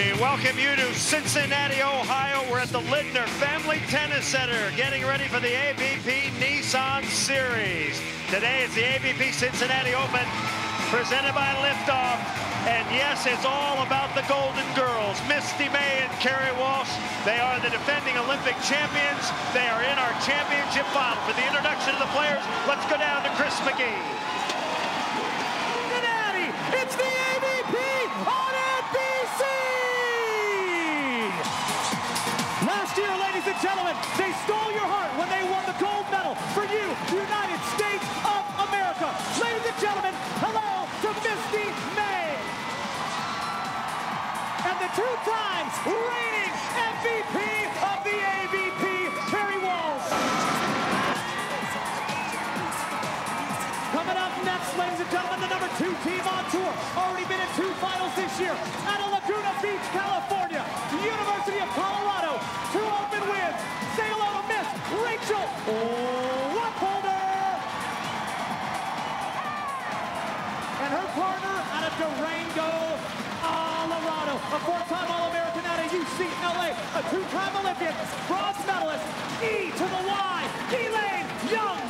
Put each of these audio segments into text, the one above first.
We welcome you to Cincinnati, Ohio. We're at the Lidner Family Tennis Center, getting ready for the AVP Nissan Series. Today is the AVP Cincinnati Open, presented by Liftoff. And yes, it's all about the Golden Girls, Misty, May, and Kerri Walsh. They are the defending Olympic champions. They are in our championship final. For the introduction of the players, let's go down to Chris McGee. Cincinnati, it's the AVP on NBC! Last year, ladies and gentlemen, they stole your heart when they won the gold medal for you, the United States of America. Ladies and gentlemen, hello to Misty, May. And the two-time reigning MVP of the AVP, Kerri Walsh. Coming up next, ladies and gentlemen, the #2 team on tour. Already been in 2 finals this year. Out of Laguna Beach, California, the University of Colorado. 2 open wins. Say hello to Miss Rachel Wacholder. And her partner out of Durango, Colorado, a 4-time All-American out of UCLA, a 2-time Olympian, bronze medalist, E to the Y, Elaine Youngs.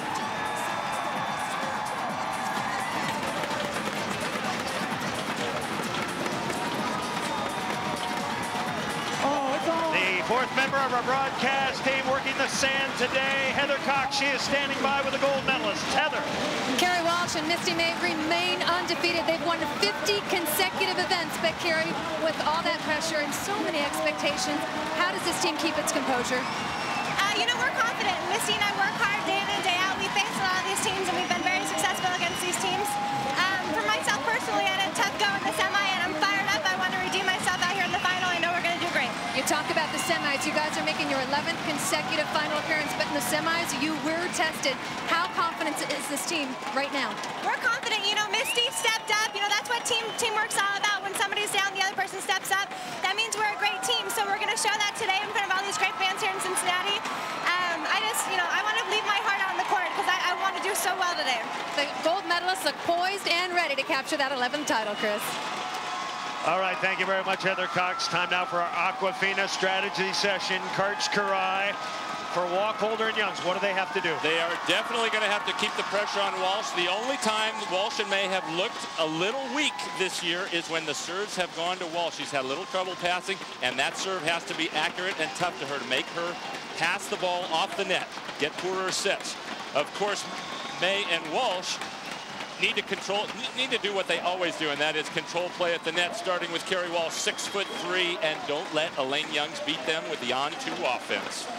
The 4th member of our broadcast team working the sand today, Heather Cox. She is standing by with the gold medalist. Heather. Kerri Walsh and Misty May remain undefeated. They've won 50 consecutive events, but Kerri, with all that pressure and so many expectations, how does this team keep its composure? You know, we're confident. Misty and I work hard day in and day out. We face a lot of these teams, and we've been very successful against these teams. For myself personally, I had a tough go in the semi, and I'm fired up. I want to redeem myself out here in the final. I know we're going to do great. You talk about the semis. You guys are making your 11th consecutive final appearance, but in the semis, you were tested. How confident is this team right now? We're confident. You know, Misty stepped up. You know, that's what teamwork's all about. When somebody's down, the other person steps up. That means we're a great team. So we're going to show that today in front of all these great fans here in Cincinnati. I want to leave my heart out on the court because I want to do so well today. The gold medalists look poised and ready to capture that 11th title, Chris. All right, thank you very much, Heather Cox. Time now for our Aquafina strategy session. Karai for Wacholder and Youngs. What do they have to do? They are definitely going to have to keep the pressure on Walsh. The only time Walsh and May have looked a little weak this year is when the serves have gone to Walsh. She's had a little trouble passing, and that serve has to be accurate and tough to her to make her pass the ball off the net, get poorer sets. Of course, May and Walsh need to do what they always do, and that is control play at the net, starting with Kerri Walsh, 6'3", and don't let Elaine Youngs beat them with the on-2 offense.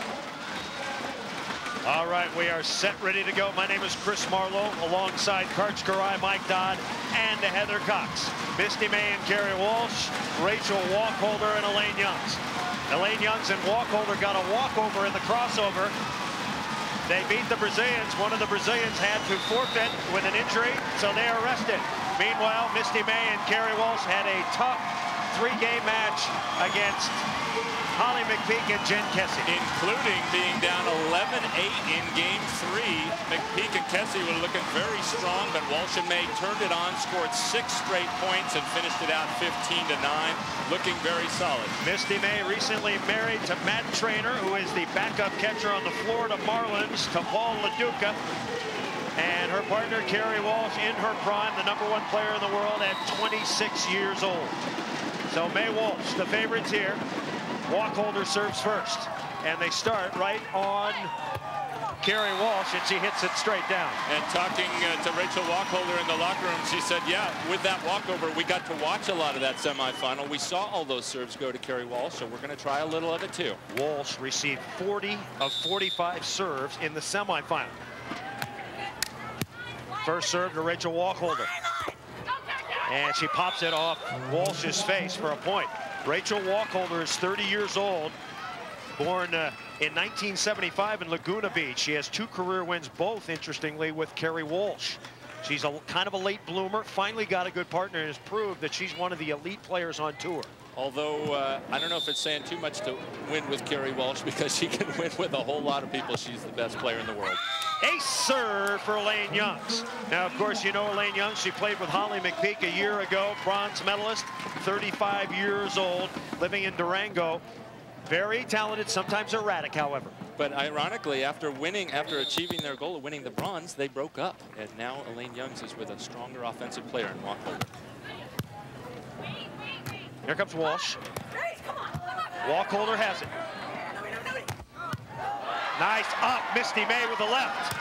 All right, we are set, ready to go. My name is Chris Marlowe, alongside Karai, Mike Dodd, and Heather Cox. Misty May and Kerri Walsh, Rachel Wacholder, and Elaine Youngs. Elaine Youngs and Wacholder got a walkover in the crossover. They beat the Brazilians. One of the Brazilians had to forfeit with an injury, so they are rested. Meanwhile, Misty May and Kerri Walsh had a tough 3-game match against Holly McPeak and Jen Kessie. Including being down 11-8 in game 3. McPeak and Kessie were looking very strong, but Walsh and May turned it on, scored 6 straight points, and finished it out 15-9. Looking very solid. Misty May recently married to May-Treanor, who is the backup catcher on the Florida Marlins, to Paul LaDuca. And her partner, Kerri Walsh, in her prime, the #1 player in the world at 26 years old. So May Walsh, the favorites here. Wacholder serves first, and they start right on Kerri Walsh, and she hits it straight down. And talking to Rachel Wacholder in the locker room, she said, yeah, with that walkover, we got to watch a lot of that semifinal. We saw all those serves go to Kerri Walsh, so we're going to try a little of it too. Walsh received 40 of 45 serves in the semifinal. First serve to Rachel Wacholder. And she pops it off Walsh's face for a point. Rachel Wacholder is 30 years old, born in 1975 in Laguna Beach. She has 2 career wins, both, interestingly, with Kerri Walsh. She's kind of a late bloomer, finally got a good partner, and has proved that she's one of the elite players on tour. Although I don't know if it's saying too much to win with Kerri Walsh, because she can win with a whole lot of people. She's the best player in the world. Ace serve for Elaine Youngs. Now, of course, you know Elaine Youngs. She played with Holly McPeak a year ago, bronze medalist, 35 years old, living in Durango. Very talented, sometimes erratic, however. But ironically, after achieving their goal of winning the bronze, they broke up. And now Elaine Youngs is with a stronger offensive player in Wacholder. Here comes Walsh. Wacholder has it. Nice up, Misty May with the left.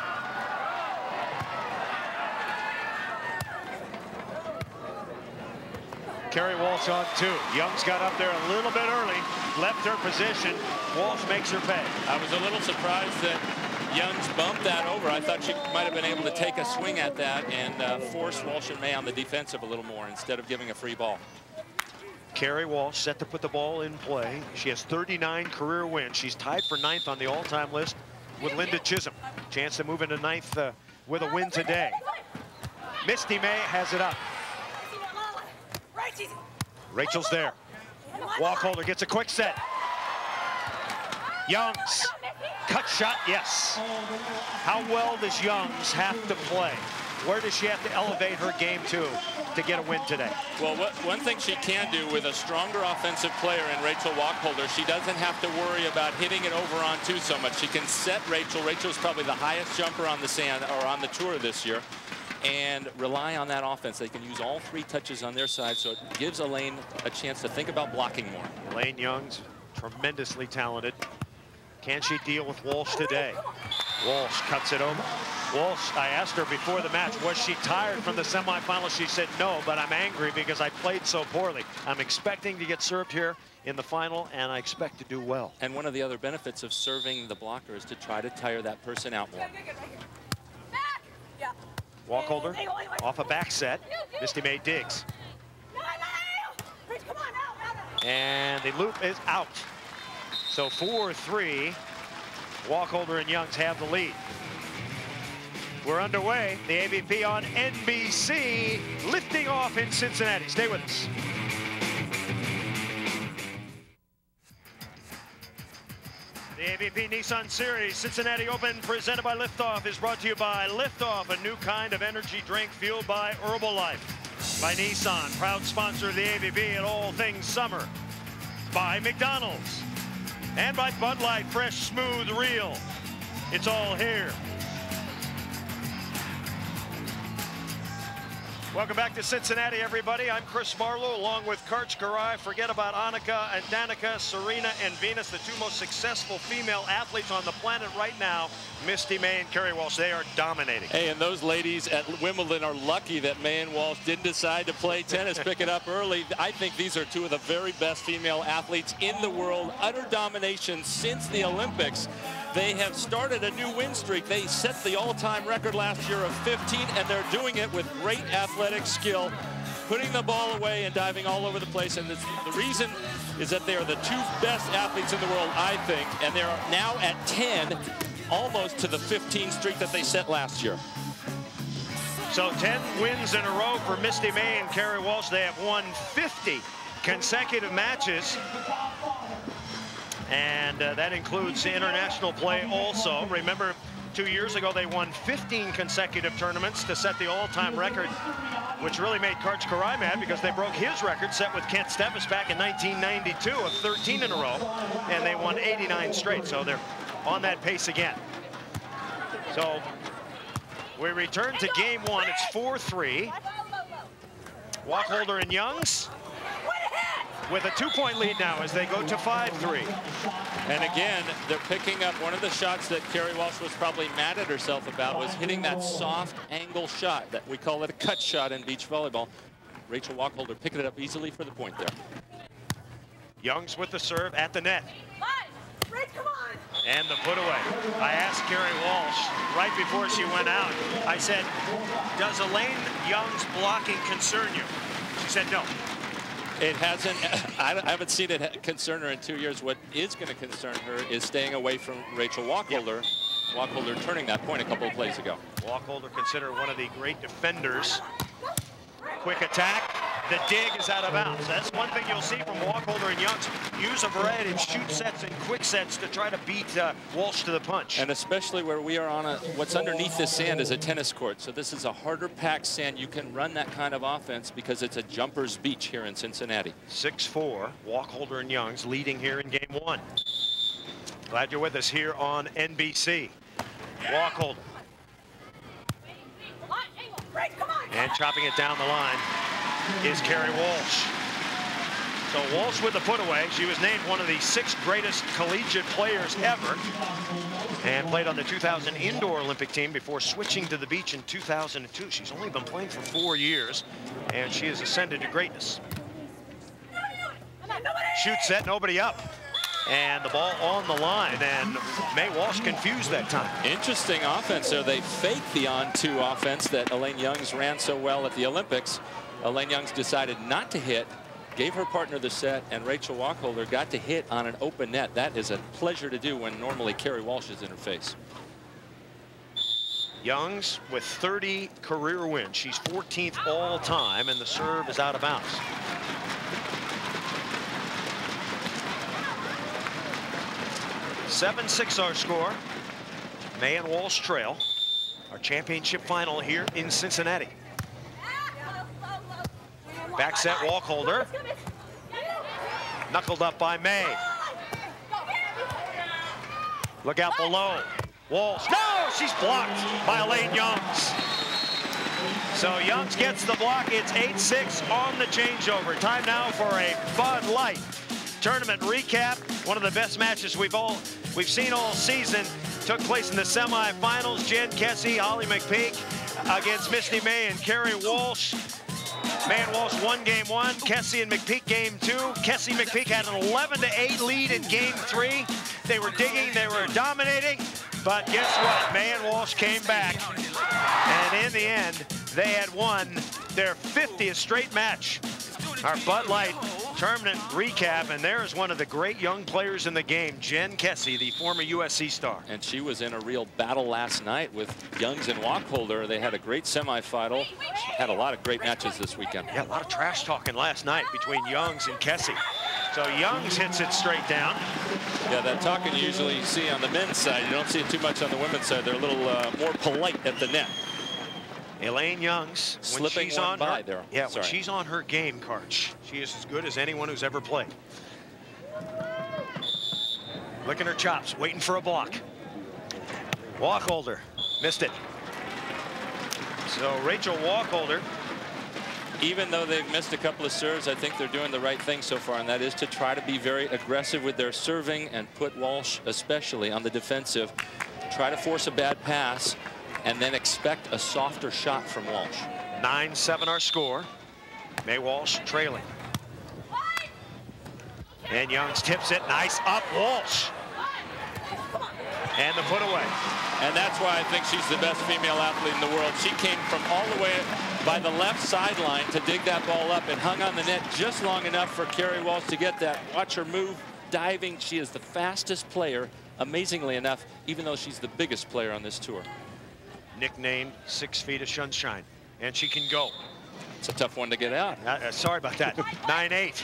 Kerri Walsh on 2. Youngs got up there a little bit early, left her position. Walsh makes her pay. I was a little surprised that Youngs bumped that over. I thought she might have been able to take a swing at that and force Walsh and May on the defensive a little more instead of giving a free ball. Kerri Walsh set to put the ball in play. She has 39 career wins. She's tied for 9th on the all-time list with Linda Chisholm. Chance to move into 9th with a win today. Misty May has it up. Rachel's there. Wacholder gets a quick set. Youngs, cut shot, yes. How well does Youngs have to play? Where does she have to elevate her game to get a win today? Well, one thing she can do with a stronger offensive player in Rachel Wacholder, she doesn't have to worry about hitting it over on 2 so much. She can set Rachel. Rachel's probably the highest jumper on the sand or on the tour this year, and rely on that offense. They can use all 3 touches on their side, so it gives Elaine a chance to think about blocking more. Elaine Youngs, tremendously talented. Can she deal with Walsh today? Walsh cuts it over. Walsh, I asked her before the match, was she tired from the semifinals? She said no, but I'm angry because I played so poorly. I'm expecting to get served here in the final, and I expect to do well. And one of the other benefits of serving the blocker is to try to tire that person out more. Wacholder off a back set. Misty May digs. And the loop is out. So 4-3. Wacholder and Youngs have the lead. We're underway. The AVP on NBC, lifting off in Cincinnati. Stay with us. The AVP Nissan Series Cincinnati Open presented by Liftoff is brought to you by Liftoff, a new kind of energy drink fueled by Herbalife. By Nissan, proud sponsor of the AVP at all things summer. By McDonald's. And by Bud Light, fresh, smooth, real. It's all here. Welcome back to Cincinnati, everybody. I'm Chris Marlowe, along with Karch Garai. Forget about Annika and Danica, Serena and Venus, the 2 most successful female athletes on the planet right now. Misty May and Kerri Walsh, they are dominating. Hey, and those ladies at Wimbledon are lucky that May and Walsh didn't decide to play tennis, pick it up early. I think these are 2 of the very best female athletes in the world. Utter domination since the Olympics. They have started a new win streak. They set the all-time record last year of 15, and they're doing it with great athletic skill, putting the ball away and diving all over the place. And the reason is that they are the 2 best athletes in the world, I think, and they're now at 10, almost to the 15 streak that they set last year. So 10 wins in a row for Misty May and Kerri Walsh. They have won 50 consecutive matches. And that includes international play also. Remember, 2 years ago, they won 15 consecutive tournaments to set the all-time record, which really made Karch Garai mad because they broke his record set with Kent Steffes back in 1992 of 13 in a row, and they won 89 straight. So they're on that pace again. So we return to game 1. It's 4-3. Wacholder and Youngs with a 2-point lead now as they go to 5-3. And again, they're picking up one of the shots that Kerri Walsh was probably mad at herself about, was hitting that soft angle shot. That we call it a cut shot in beach volleyball. Rachel Wacholder picking it up easily for the point there. Youngs with the serve at the net. And the put away. I asked Kerri Walsh right before she went out, I said, does Elaine Youngs' blocking concern you? She said no. It hasn't. I haven't seen it concern her in 2 years. What is going to concern her is staying away from Rachel Wacholder. Yep. Wacholder turning that point a couple of plays ago. Wacholder considered one of the great defenders. Quick attack. The dig is out of bounds. That's one thing you'll see from Wacholder and Youngs. Use a variety of shoot sets and quick sets to try to beat Walsh to the punch. And especially where we are on what's underneath this sand is a tennis court. So this is a harder packed sand. You can run that kind of offense because it's a jumper's beach here in Cincinnati. 6-4, Wacholder and Youngs leading here in game 1. Glad you're with us here on NBC. Wacholder. And chopping it down the line is Kerri Walsh. So Walsh with the put away. She was named one of the 6 greatest collegiate players ever and played on the 2000 indoor Olympic team before switching to the beach in 2002. She's only been playing for 4 years and she has ascended to greatness. Shoot set, nobody up. And the ball on the line, and May Walsh confused that time. Interesting offense there. They faked the on-2 offense that Elaine Youngs ran so well at the Olympics. Elaine Youngs decided not to hit, gave her partner the set, and Rachel Wacholder got to hit on an open net. That is a pleasure to do when normally Kerri Walsh is in her face. Youngs with 30 career wins. She's 14th all time, and the serve is out of bounds. 7-6 our score. May and Walsh trail. Our championship final here in Cincinnati. Back set Wacholder. Knuckled up by May. Look out below. Walsh. No! She's blocked by Elaine Youngs. So Youngs gets the block. It's 8-6 on the changeover. Time now for a Bud Light tournament recap. One of the best matches we've seen all season. Took place in the semifinals. Jen Kessie, Holly McPeak against Misty May and Kerri Walsh. May and Walsh won game 1. Kessie and McPeak game 2. Kessie McPeak had an 11-8 lead in game 3. They were digging, they were dominating, but guess what? May and Walsh came back, and in the end, they had won their 50th straight match. Our Bud Light tournament recap, and there's one of the great young players in the game, Jen Kessie, the former USC star. And she was in a real battle last night with Youngs and Wacholder. They had a great semifinal. She had a lot of great matches this weekend. Yeah, a lot of trash talking last night between Youngs and Kessie. So Youngs hits it straight down. Yeah, that talking you usually see on the men's side. You don't see it too much on the women's side. They're a little more polite at the net. Elaine Youngs, when she's on her, when she's on her game card, she is as good as anyone who's ever played. Look at her chops, waiting for a block. Wacholder missed it. So Rachel Wacholder, even though they've missed a couple of serves, I think they're doing the right thing so far, and that is to try to be very aggressive with their serving and put Walsh especially on the defensive. Try to force a bad pass and then expect a softer shot from Walsh. 9-7 our score. May Walsh trailing. And Youngs tips it. Nice up Walsh. And the put away. And that's why I think she's the best female athlete in the world. She came from all the way by the left sideline to dig that ball up and hung on the net just long enough for Kerri Walsh to get that. Watch her move, diving. She is the fastest player, amazingly enough, even though she's the biggest player on this tour. Nicknamed 6 feet of sunshine, and she can go. It's a tough one to get out. Sorry about that. 9-8.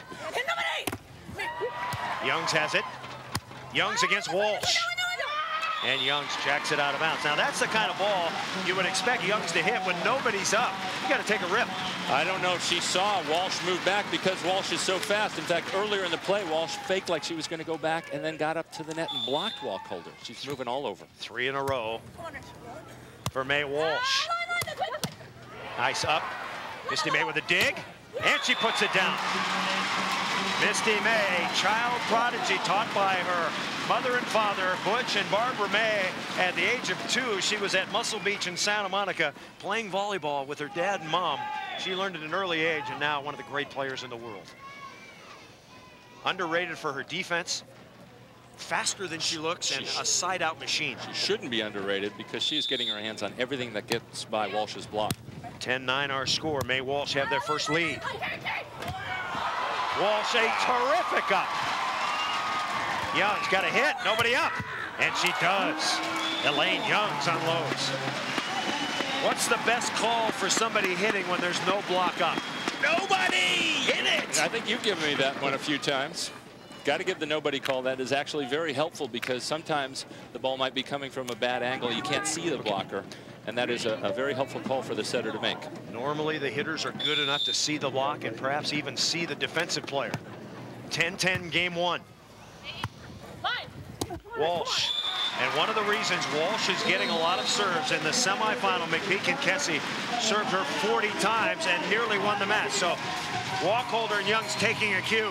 Youngs has it. Youngs against Walsh. And Youngs jacks it out of bounds. Now that's the kind of ball you would expect Youngs to hit when nobody's up. You got to take a rip. I don't know if she saw Walsh move back because Walsh is so fast. In fact, earlier in the play, Walsh faked like she was going to go back and then got up to the net and blocked Wacholder. She's moving all over. 3 in a row for May Walsh. Nice up. Misty May with a dig, and she puts it down. Misty May, child prodigy, taught by her mother and father, Butch and Barbara May. At the age of 2, she was at Muscle Beach in Santa Monica playing volleyball with her dad and mom. She learned at an early age, and now one of the great players in the world. Underrated for her defense. Faster than she looks, and a side-out machine. She shouldn't be underrated because she's getting her hands on everything that gets by Walsh's block. 10-9 our score. May Walsh have their first lead. Walsh a terrific up. Youngs got a hit, nobody up, and she does. Elaine Youngs unloads. What's the best call for somebody hitting when there's no block up? Nobody! Hit it! I think you've given me that one a few times. Got to give the nobody call. That is actually very helpful because sometimes the ball might be coming from a bad angle. You can't see the blocker. And that is a very helpful call for the setter to make. Normally the hitters are good enough to see the block and perhaps even see the defensive player. 10-10 game one. Walsh. And one of the reasons Walsh is getting a lot of serves in the semifinal, McPeak and Kessie served her 40 times and nearly won the match. So Wacholder and Youngs taking a cue.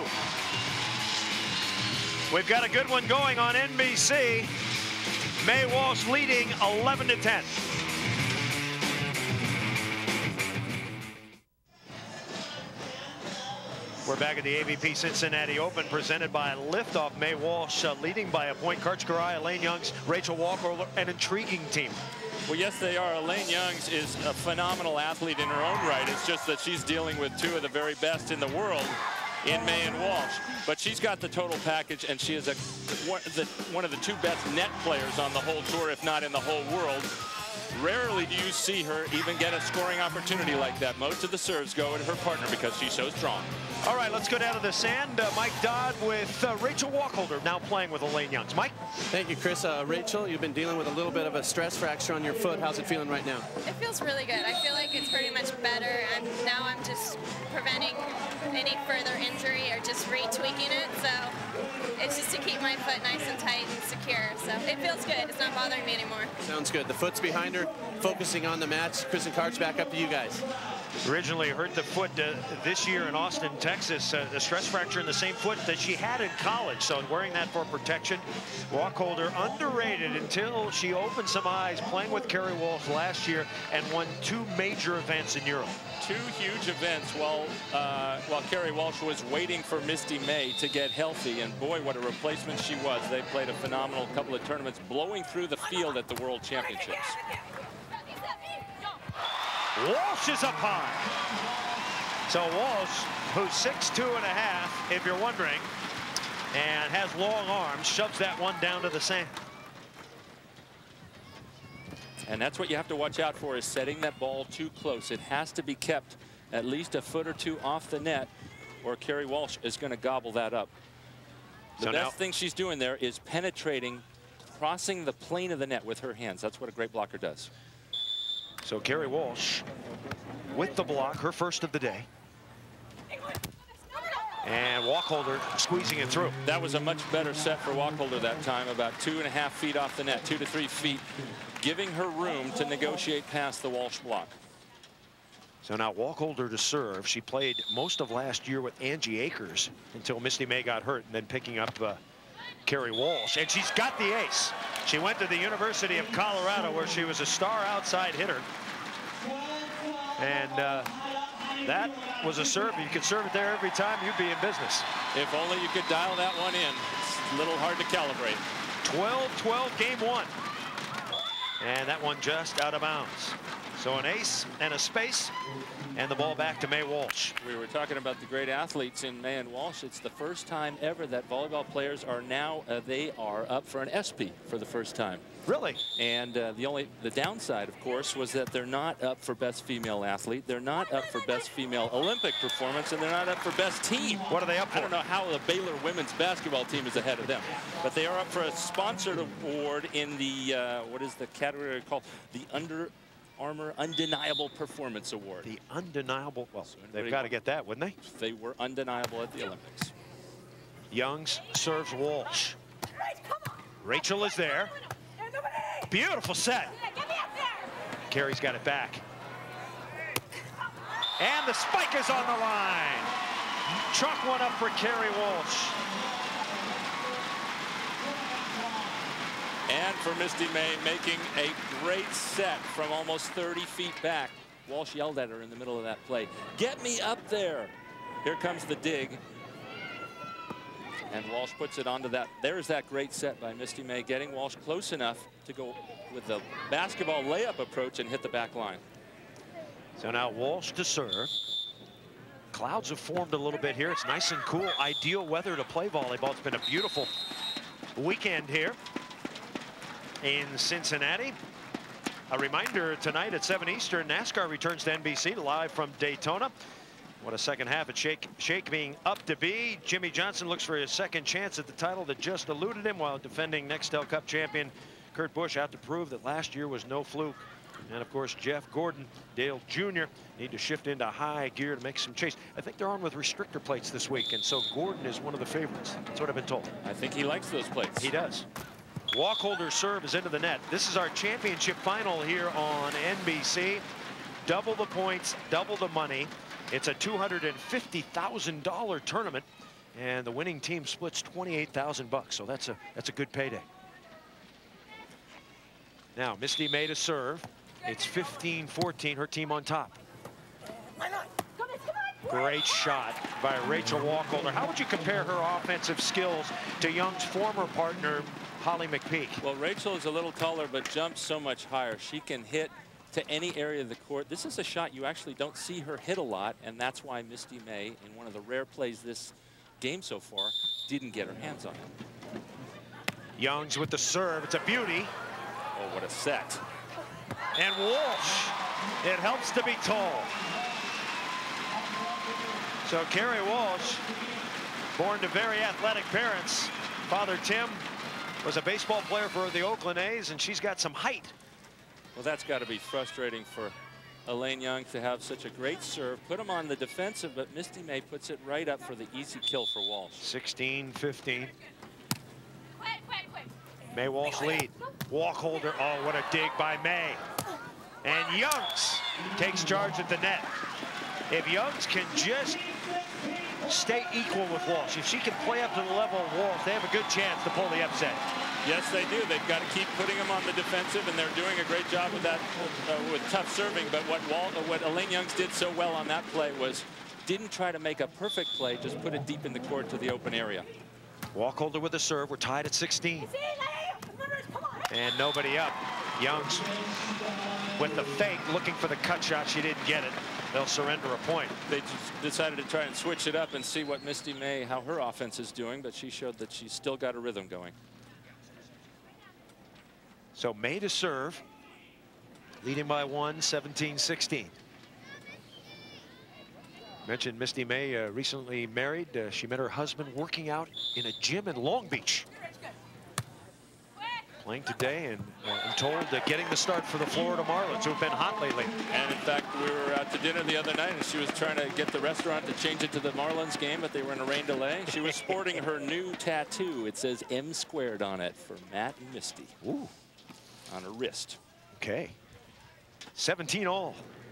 We've got a good one going on NBC. May Walsh leading 11-10. We're back at the AVP Cincinnati Open, presented by Liftoff. May Walsh leading by a point. Kerri, Elaine Youngs, Rachel Wacholder, an intriguing team. Well, yes, they are. Elaine Youngs is a phenomenal athlete in her own right. It's just that she's dealing with two of the very best in the world in May and Walsh. But she's got the total package, and she is one of the two best net players on the whole tour, if not in the whole world. Rarely do you see her even get a scoring opportunity like that. Most of the serves go at her partner because she's so strong. All right, let's go down to the sand. Mike Dodd with Rachel Wacholder now playing with Elaine Youngs. Mike? Thank you, Chris. Rachel, you've been dealing with a little bit of a stress fracture on your foot. How's it feeling right now? It feels really good. I feel like it's pretty much better, and now I'm just preventing any further injury or just retweaking it. So it's just to keep my foot nice and tight and secure. So it feels good. It's not bothering me anymore. Sounds good. The foot's behind her, focusing on the match. Chris and Karch, back up to you guys. Originally hurt the foot this year in Austin, Texas. A stress fracture in the same foot that she had in college, so wearing that for protection. Wacholder underrated until she opened some eyes playing with Kerri Walsh last year and won 2 major events in Europe. 2 huge events while Kerri Walsh was waiting for Misty May to get healthy, and boy, what a replacement she was. They played a phenomenal couple of tournaments, blowing through the field at the World Championships. Walsh is up high. So Walsh, who's 6'2½", if you're wondering, and has long arms, shoves that one down to the sand. And that's what you have to watch out for, is setting that ball too close. It has to be kept at least a foot or two off the net, or Kerri Walsh is going to gobble that up. The best thing she's doing there is penetrating, crossing the plane of the net with her hands. That's what a great blocker does. So Kerri Walsh with the block, her first of the day. And Wacholder squeezing it through. That was a much better set for Wacholder that time, about 2.5 feet off the net, 2 to 3 feet, giving her room to negotiate past the Walsh block. So now Wacholder to serve. She played most of last year with Angie Akers until Misty May got hurt, and then picking up Kerri Walsh, and she's got the ace. She went to the University of Colorado, where she was a star outside hitter, and that was a serve. You could serve it there every time, you'd be in business. If only you could dial that one in. It's a little hard to calibrate. 12-12 game one, and that one just out of bounds. So an ace and a space, and the ball back to May Walsh. We were talking about the great athletes in May and Walsh. It's the first time ever that volleyball players are now, they are up for an SP for the first time. Really? And the downside, of course, was that they're not up for best female athlete. They're not up for best female Olympic performance, and they're not up for best team. What are they up for? I don't know how the Baylor women's basketball team is ahead of them, but they are up for a sponsored award in the, what is the category called? The Under Armour Undeniable Performance Award. The undeniable, well, so they've got to get that, wouldn't they? They were undeniable at the Olympics. Youngs serves Walsh. Rachel is there. Beautiful set. Kerri's got it back. And the spike is on the line. Chalk one up for Kerri Walsh. And for Misty May, making a great set from almost 30 feet back. Walsh yelled at her in the middle of that play, "Get me up there." Here comes the dig. And Walsh puts it onto that. There's that great set by Misty May, getting Walsh close enough to go with the basketball layup approach and hit the back line. So now Walsh to serve. Clouds have formed a little bit here. It's nice and cool. Ideal weather to play volleyball. It's been a beautiful weekend here in Cincinnati. A reminder, tonight at 7 Eastern, NASCAR returns to NBC live from Daytona. What a second half. It's shaping up to be. Jimmy Johnson looks for his second chance at the title that just eluded him, while defending Nextel Cup champion Kurt Busch out to prove that last year was no fluke. And of course, Jeff Gordon, Dale Jr. need to shift into high gear to make some chase. I think they're on with restrictor plates this week, and so Gordon is one of the favorites. That's what I've been told. I think he likes those plates. He does. Wacholder's serve is into the net. This is our championship final here on NBC. Double the points, double the money. It's a $250,000 tournament, and the winning team splits $28,000 bucks. So that's a good payday. Now Misty May to serve. It's 15-14. Her team on top. Great shot by Rachel Wacholder. How would you compare her offensive skills to Young's former partner, Holly McPeak? Well, Rachel is a little taller, but jumps so much higher. She can hit to any area of the court. This is a shot you actually don't see her hit a lot, and that's why Misty May, in one of the rare plays this game so far, didn't get her hands on it. Youngs with the serve. It's a beauty. Oh, what a set. And Walsh, it helps to be tall. So Kerri Walsh, born to very athletic parents. Father Tim was a baseball player for the Oakland A's, and she's got some height. Well, that's got to be frustrating for Elaine Youngs to have such a great serve. Put him on the defensive, but Misty May puts it right up for the easy kill for Walsh. 16-15. May Walsh lead. Wacholder, oh, what a dig by May. And Youngs takes charge at the net. If Youngs can just stay equal with Walsh, if she can play up to the level of Walsh, they have a good chance to pull the upset. Yes, they do. They've got to keep putting them on the defensive, and they're doing a great job with that, with tough serving. But what Elaine Youngs did so well on that play was didn't try to make a perfect play, just put it deep in the court to the open area. Wacholder with the serve. We're tied at 16. And nobody up. Youngs with the fake, looking for the cut shot. She didn't get it. They'll surrender a point. They just decided to try and switch it up and see what Misty May, how her offense is doing, but she showed that she's still got a rhythm going. So May to serve, leading by 1, 17-16. Mentioned Misty May recently married. She met her husband working out in a gym in Long Beach. Playing today, and I'm told getting the start for the Florida Marlins, who have been hot lately. And in fact, we were out to dinner the other night, and she was trying to get the restaurant to change it to the Marlins game, but they were in a rain delay. She was sporting her new tattoo. It says M² on it for Matt and Misty. Ooh. On her wrist. Okay. 17 all.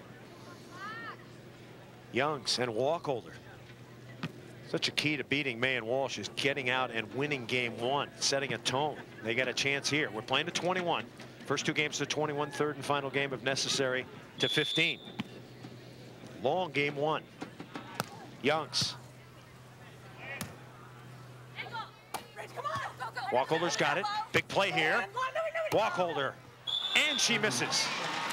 Youngs and Wacholder. Such a key to beating May and Walsh is getting out and winning game 1, setting a tone. They got a chance here. We're playing to 21. First 2 games to 21, third and final game if necessary to 15. Long game 1. Youngs. Wacholder's got it. Big play here. Wacholder. And she misses.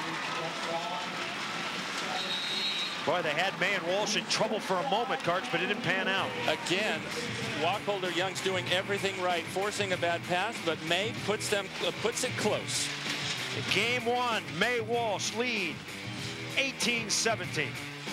Boy, they had May and Walsh in trouble for a moment, Karch, but it didn't pan out. Again, Wacholder Young's doing everything right, forcing a bad pass, but May puts it close. In game 1, May Walsh lead 18-17.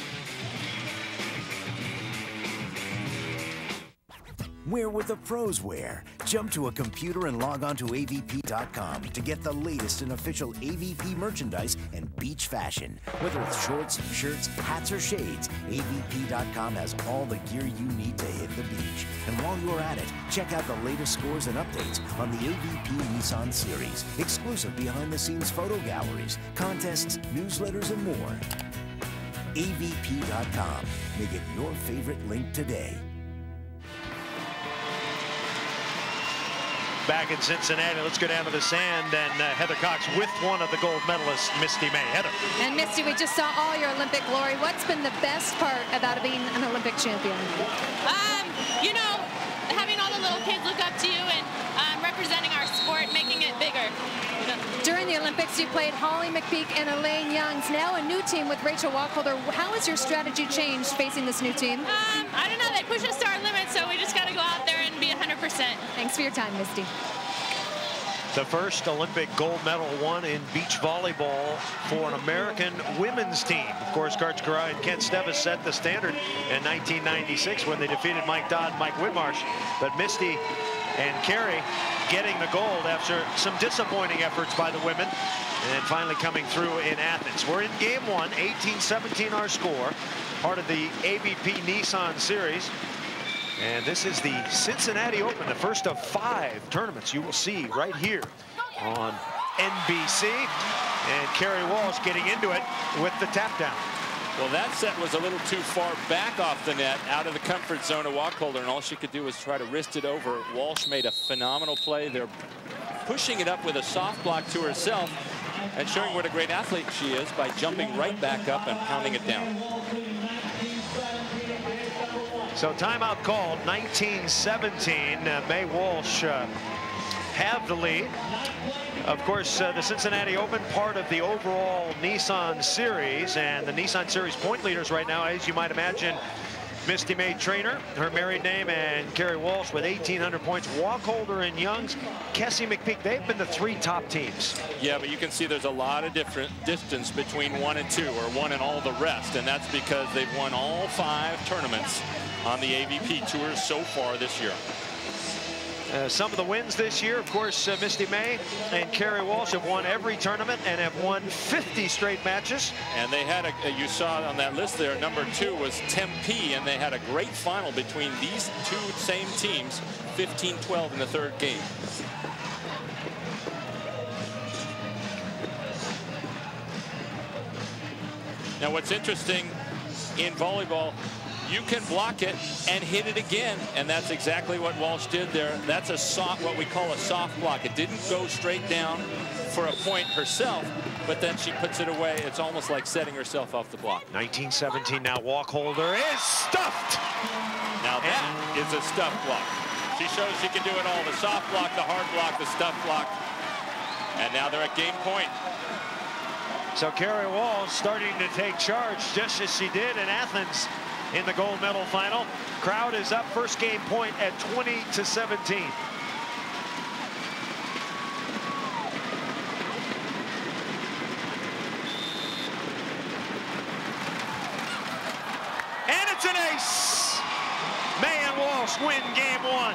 Wear what the pros wear. Jump to a computer and log on to AVP.com to get the latest in official AVP merchandise and beach fashion. Whether it's shorts, shirts, hats, or shades, AVP.com has all the gear you need to hit the beach. And while you're at it, check out the latest scores and updates on the AVP Nissan series, exclusive behind-the-scenes photo galleries, contests, newsletters, and more. AVP.com. Make it your favorite link today. Back in Cincinnati, let's go down to the sand, and Heather Cox with one of the gold medalists, Misty May. Heather. And Misty, we just saw all your Olympic glory. What's been the best part about being an Olympic champion? You know, having all the little kids look up to you and representing our sport, making it bigger. During the Olympics, you played Holly McPeak and Elaine Youngs. Now a new team with Rachel Wacholder. How has your strategy changed facing this new team? I don't know. They push us to our limits, so we just got to go out there and be 100%. Thanks for your time, Misty. The first Olympic gold medal won in beach volleyball for an American women's team. Of course, Kerri and Ken Stevis set the standard in 1996 when they defeated Mike Dodd and Mike Whitmarsh. But Misty and Kerri getting the gold after some disappointing efforts by the women, and finally coming through in Athens. We're in game one, 18-17 our score, part of the AVP Nissan Series. And this is the Cincinnati Open, the first of 5 tournaments you will see right here on NBC. And Kerri Walsh getting into it with the tap down. Well, that set was a little too far back off the net, out of the comfort zone of Wacholder, and all she could do was try to wrist it over. Walsh made a phenomenal play. They're pushing it up with a soft block to herself and showing what a great athlete she is by jumping right back up and pounding it down. So timeout called, 19-17. May Walsh have the lead. Of course, the Cincinnati Open, part of the overall Nissan Series, and the Nissan Series point leaders right now, as you might imagine, Misty May-Treanor, her married name, and Kerri Walsh with 1,800 points. Wacholder and Youngs, Kessie McPeak, they've been the 3 top teams. Yeah, but you can see there's a lot of different distance between 1 and 2, or 1 and all the rest, and that's because they've won all 5 tournaments on the AVP tours so far this year. Some of the wins this year, of course, Misty May and Kerri Walsh have won every tournament and have won 50 straight matches. And they had you saw on that list there, number 2 was Tempe, and they had a great final between these 2 same teams, 15-12 in the 3rd game. Now, what's interesting in volleyball, you can block it and hit it again, and that's exactly what Walsh did there. That's a soft, what we call a soft block. It didn't go straight down for a point herself, but then she puts it away. It's almost like setting herself off the block. 19-17 now. Wacholder is stuffed. Now that is a stuff block. She shows she can do it all. The soft block, the hard block, the stuff block. And now they're at game point. So Kerri Walsh starting to take charge, just as she did in Athens in the gold medal final. Crowd is up, first game point at 20-17. And it's an ace. May and Walsh win game 1.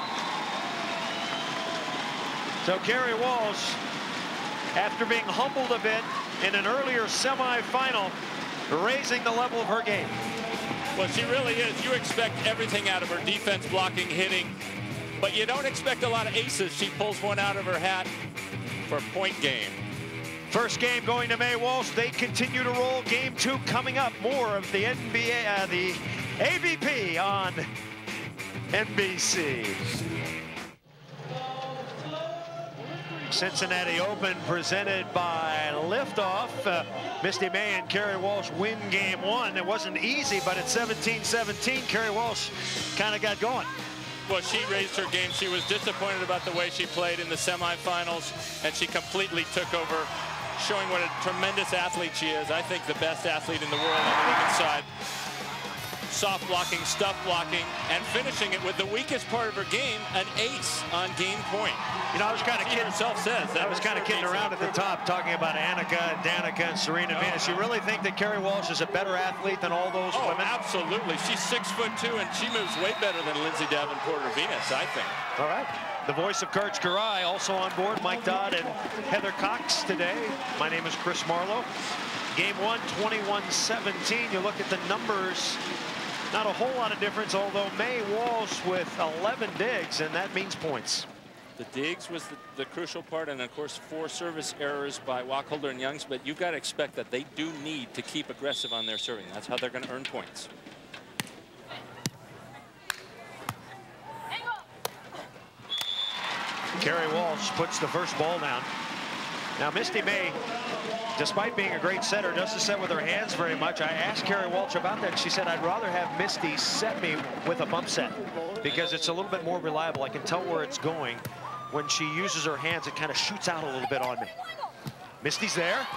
So Kerri Walsh, after being humbled a bit in an earlier semifinal, raising the level of her game. Well, she really is. You expect everything out of her, defense, blocking, hitting, but you don't expect a lot of aces. She pulls one out of her hat for a point game. First game going to May Walsh. They continue to roll. Game 2 coming up. More of the NBA, the AVP on NBC. Cincinnati Open presented by Liftoff. Misty May and Kerri Walsh win game 1. It wasn't easy, but at 17-17, Kerri Walsh kind of got going. Well, she raised her game. She was disappointed about the way she played in the semifinals, and she completely took over, showing what a tremendous athlete she is. I think the best athlete in the world on the women's side. Soft blocking, stuff blocking, and finishing it with the weakest part of her game, an ace on game point. You know, I was kind of kidding. Herself says that. I was kind of kidding around at the top, talking about Annika and Danica and Serena Venus. You really think that Kerri Walsh is a better athlete than all those women? Absolutely. She's 6'2", and she moves way better than Lindsay Davenport or Venus, I think. All right. The voice of Kerri also on board, Mike Dodd and Heather Cox today. My name is Chris Marlowe. Game 1, 21-17. You look at the numbers. Not a whole lot of difference, although May Walsh with 11 digs, and that means points. The digs was the crucial part, and of course 4 service errors by Wacholder and Youngs, but you've got to expect that they do need to keep aggressive on their serving. That's how they're going to earn points. Kerri Walsh puts the first ball down. Now Misty May, despite being a great setter, doesn't set with her hands very much. I asked Kerri Walsh about that. She said, I'd rather have Misty set me with a bump set because it's a little bit more reliable. I can tell where it's going. When she uses her hands, it kind of shoots out a little bit on me. Misty's there.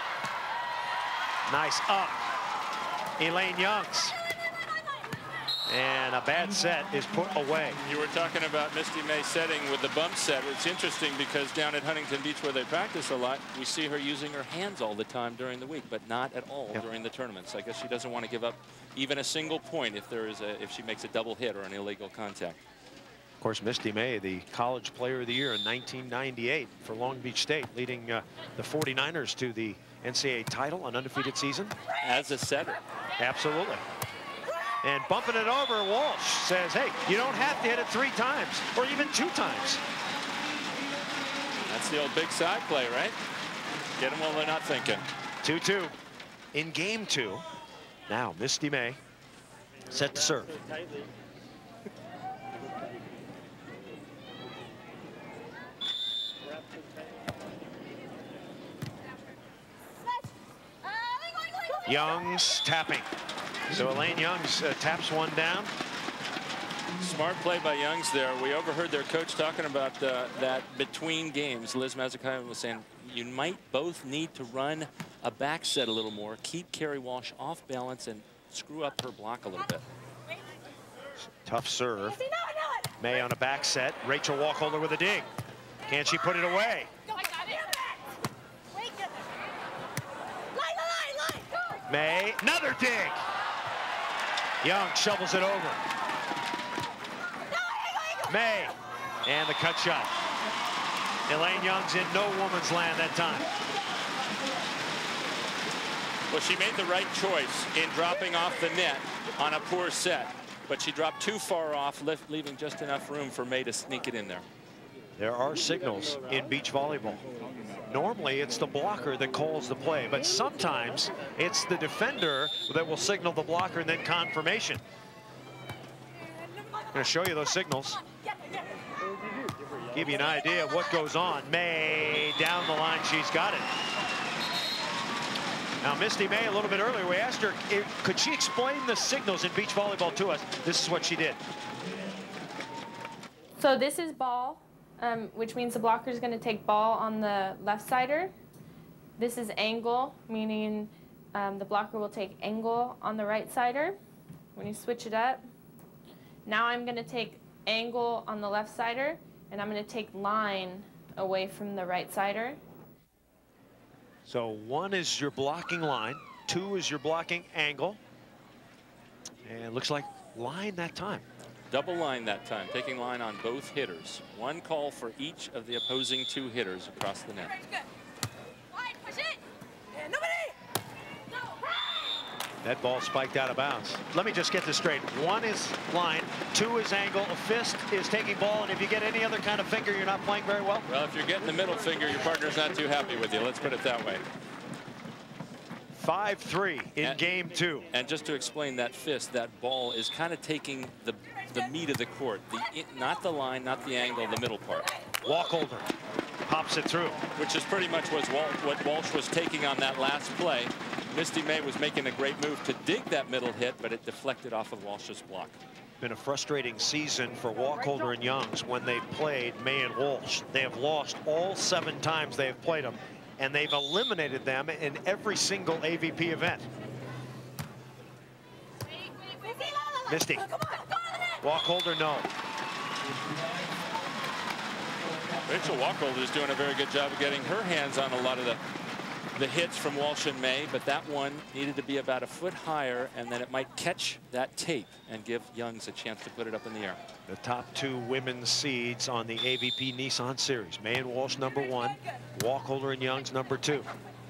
Nice up. Elaine Youngs. And a bad set is put away. You were talking about Misty May setting with the bump set. It's interesting because down at Huntington Beach, where they practice a lot, we see her using her hands all the time during the week, but not at all during the tournaments. I guess she doesn't want to give up even a single point if she makes a double hit or an illegal contact. Of course, Misty May, the College Player of the Year in 1998 for Long Beach State, leading the 49ers to the NCAA title, an undefeated season. As a setter. Absolutely. And bumping it over, Walsh says, hey, you don't have to hit it 3 times or even 2 times. That's the old big side play, right? Get them while they're not thinking. 2-2 in game 2. Now Misty May set to serve. Youngs tapping. So Elaine Youngs taps one down. Smart play by Youngs there. We overheard their coach talking about that between games. Liz Mazzucato was saying you might both need to run a back set a little more, keep Kerri Walsh off balance, and screw up her block a little bit. Tough serve. May on a back set. Rachel Wacholder with a dig. Can she put it away? May, another dig. Young shovels it over. May, and the cut shot. Elaine Youngs in no woman's land that time. Well, she made the right choice in dropping off the net on a poor set, but she dropped too far off, leaving just enough room for May to sneak it in there. There are signals in beach volleyball. Normally, it's the blocker that calls the play, but sometimes it's the defender that will signal the blocker and then confirmation. I'm going to show you those signals. Give you an idea of what goes on. May down the line, she's got it. Now, Misty May, a little bit earlier, we asked her, could she explain the signals in beach volleyball to us? This is what she did. So this is ball, which means the blocker is going to take ball on the left sider. This is angle, meaning the blocker will take angle on the right sider. When you switch it up, now I'm going to take angle on the left sider, and I'm going to take line away from the right sider. So 1 is your blocking line, 2 is your blocking angle, and it looks like line that time. Double line that time, taking line on both hitters. 1 call for each of the opposing 2 hitters across the net. That ball spiked out of bounds. Let me just get this straight. 1 is line, 2 is angle, a fist is taking ball, and if you get any other kind of finger, you're not playing very well? Well, if you're getting the middle finger, your partner's not too happy with you. Let's put it that way. 5-3 in game 2. And just to explain that fist, that ball is kind of taking the meat of the court. Not the line, not the angle, the middle part. Wacholder pops it through. Which is pretty much what Walsh was taking on that last play. Misty May was making a great move to dig that middle hit, but it deflected off of Walsh's block. Been a frustrating season for Wacholder and Youngs when they played May and Walsh. They have lost all 7 times they have played them, and they've eliminated them in every single AVP event. Misty. Wacholder, no. Rachel Wacholder is doing a very good job of getting her hands on a lot of the hits from Walsh and May, but that one needed to be about a foot higher, and then it might catch that tape and give Youngs a chance to put it up in the air. The top 2 women's seeds on the AVP Nissan Series. May and Walsh #1, Wacholder and Youngs #2.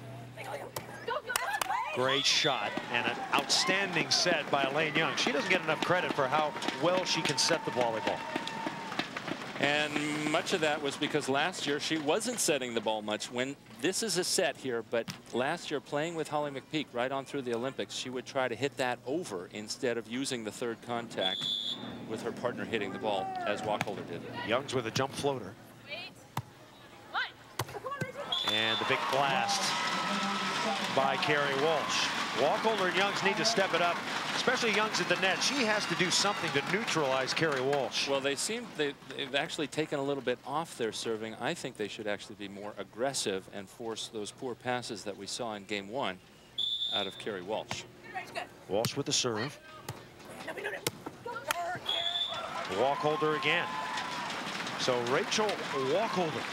Great shot and an outstanding set by Elaine Youngs. She doesn't get enough credit for how well she can set the volleyball. And much of that was because last year she wasn't setting the ball much. When this is a set here, but last year playing with Holly McPeak right on through the Olympics, she would try to hit that over instead of using the 3rd contact with her partner hitting the ball, as Wacholder did. Youngs with a jump floater. And the big blast by Kerri Walsh. Wacholder and Youngs need to step it up, especially Youngs at the net. She has to do something to neutralize Kerri Walsh. Well, they've actually taken a little bit off their serving. I think they should actually be more aggressive and force those poor passes that we saw in game 1 out of Kerri Walsh. Walsh with the serve. Wacholder again. So Rachel Wacholder,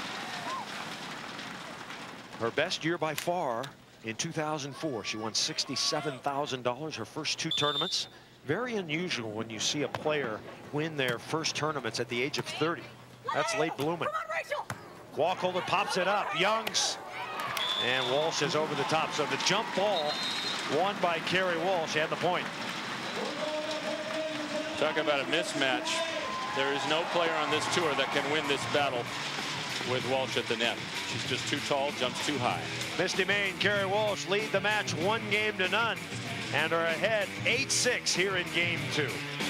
her best year by far in 2004. She won $67,000 her first 2 tournaments. Very unusual when you see a player win their first tournaments at the age of 30. That's late blooming. Wacholder pops it up. Youngs and Walsh is over the top. So the jump ball won by Kerri Walsh and the point. Talk about a mismatch. There is no player on this tour that can win this battle with Walsh at the net. She's just too tall, jumps too high. Misty May and Kerri Walsh lead the match 1-0 and are ahead 8-6 here in game 2.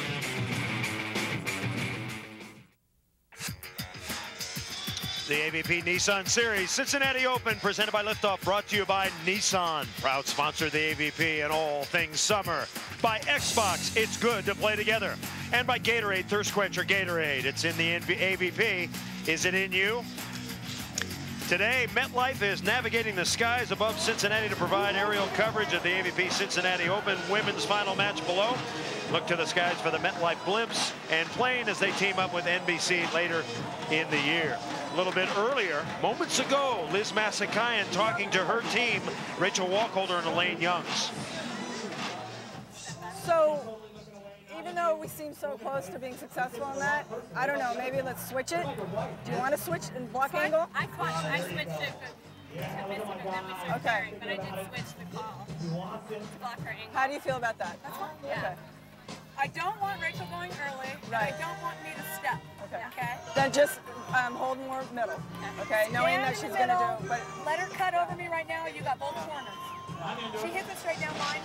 The AVP Nissan Series Cincinnati Open presented by Liftoff, brought to you by Nissan, proud sponsor of the AVP and all things summer. By Xbox, it's good to play together. And by Gatorade, Thirst Quencher Gatorade. It's in the AVP. Is it in you? Today, MetLife is navigating the skies above Cincinnati to provide aerial coverage of the AVP Cincinnati Open women's final match below. Look to the skies for the MetLife blimps and plane as they team up with NBC later in the year. A little bit earlier, moments ago, Liz Masakayan talking to her team, Rachel Wacholder and Elaine Youngs. So, even though we seem so close to being successful in that, I don't know, maybe let's switch it. Do you want to switch in block angle? I switched it to Misty, but then we started Kerri, but I did switch the call to block her angle. How do you feel about that? That's fine. Yeah. Okay. I don't want Rachel going early. Right. I don't want me to step. Okay. Okay. Then just hold more middle. Okay. Knowing that she's going to do, but let her cut over me right now. You got both corners. She hits it straight down line.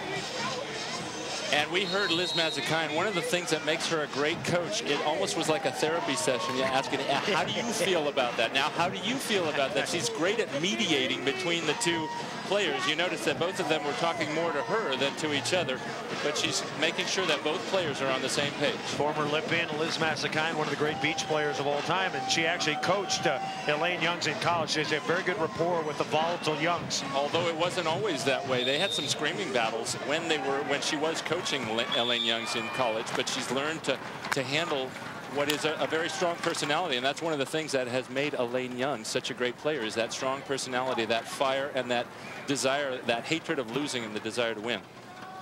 And we heard Liz Mazikayan, one of the things that makes her a great coach, it almost was like a therapy session. Yeah, asking, how do you feel about that? Now, how do you feel about that? She's great at mediating between the two players. You notice that both of them were talking more to her than to each other, but she's making sure that both players are on the same page. Former Lip-In Liz Masakayan, one of the great beach players of all time, and she actually coached Elaine Youngs in college. She has a very good rapport with the volatile Youngs. Although it wasn't always that way. They had some screaming battles when she was coaching Elaine Youngs in college, but she's learned to handle what is a very strong personality, and that's one of the things that has made Elaine Youngs such a great player, is that strong personality, that fire, and that desire, that hatred of losing and the desire to win.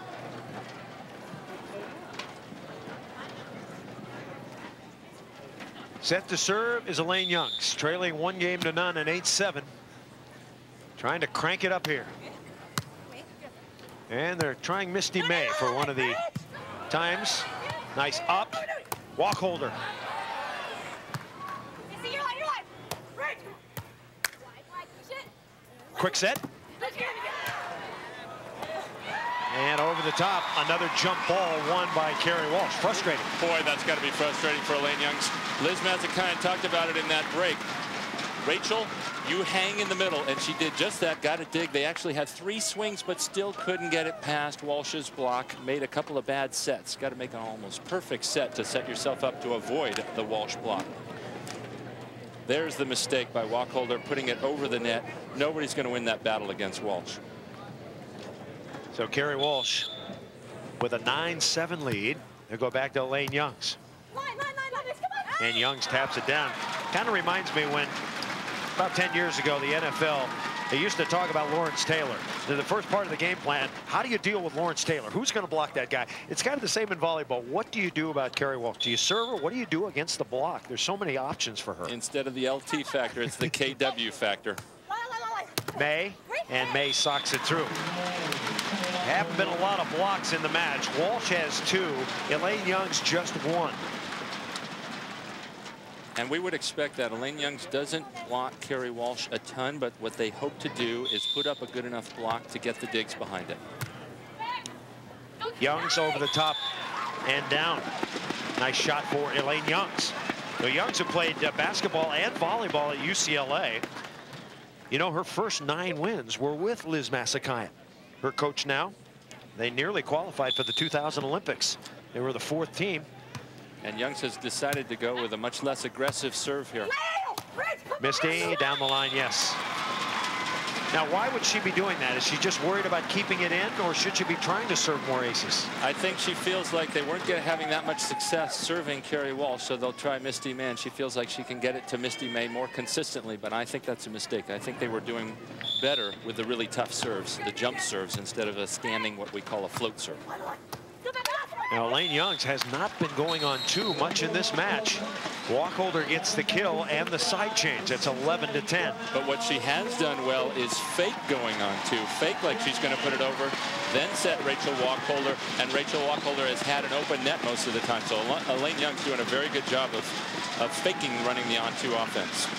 Set to serve is Elaine Youngs, trailing 1-0 and 8-7. Trying to crank it up here. And they're trying Misty May for one of the times. Nice up. Wacholder. Quick set. And over the top, another jump ball won by Kerri Walsh. Frustrating. Boy, that's got to be frustrating for Elaine Youngs. Liz Mazikayan talked about it in that break. Rachel, you hang in the middle, and she did just that, got a dig. They actually had 3 swings, but still couldn't get it past Walsh's block. Made a couple of bad sets. Got to make an almost perfect set to set yourself up to avoid the Walsh block. There's the mistake by Wacholder, putting it over the net. Nobody's going to win that battle against Walsh. So Kerri Walsh with a 9-7 lead. They'll go back to Elaine Youngs. And Youngs taps it down. Kind of reminds me when about 10 years ago, the NFL, they used to talk about Lawrence Taylor. The first part of the game plan, how do you deal with Lawrence Taylor? Who's going to block that guy? It's kind of the same in volleyball. What do you do about Kerri Walsh? Do you serve her? What do you do against the block? There's so many options for her. Instead of the LT factor, it's the KW factor. May, and May socks it through. Haven't been a lot of blocks in the match. Walsh has 2. Elaine Youngs just 1. And we would expect that. Elaine Youngs doesn't block Kerri Walsh a ton, but what they hope to do is put up a good enough block to get the digs behind it. Youngs over the top and down. Nice shot for Elaine Youngs. So Youngs, who played basketball and volleyball at UCLA. You know, her first 9 wins were with Liz Masakayan, her coach now. They nearly qualified for the 2000 Olympics. They were the 4th team. And Youngs has decided to go with a much less aggressive serve here. Misty down the line, yes. Now, why would she be doing that? Is she just worried about keeping it in, or should she be trying to serve more aces? I think she feels like they weren't having that much success serving Kerri Walsh, so they'll try Misty May, and she feels like she can get it to Misty May more consistently, but I think that's a mistake. I think they were doing better with the really tough serves, the jump serves, instead of a standing, what we call a float serve. Now, Elaine Youngs has not been going on too much in this match. Wacholder gets the kill and the side change. It's 11-10. But what she has done well is fake going on two. Fake like she's going to put it over, then set Rachel Wacholder, and Rachel Wacholder has had an open net most of the time. So Elaine Youngs doing a very good job of faking running the on-two offense.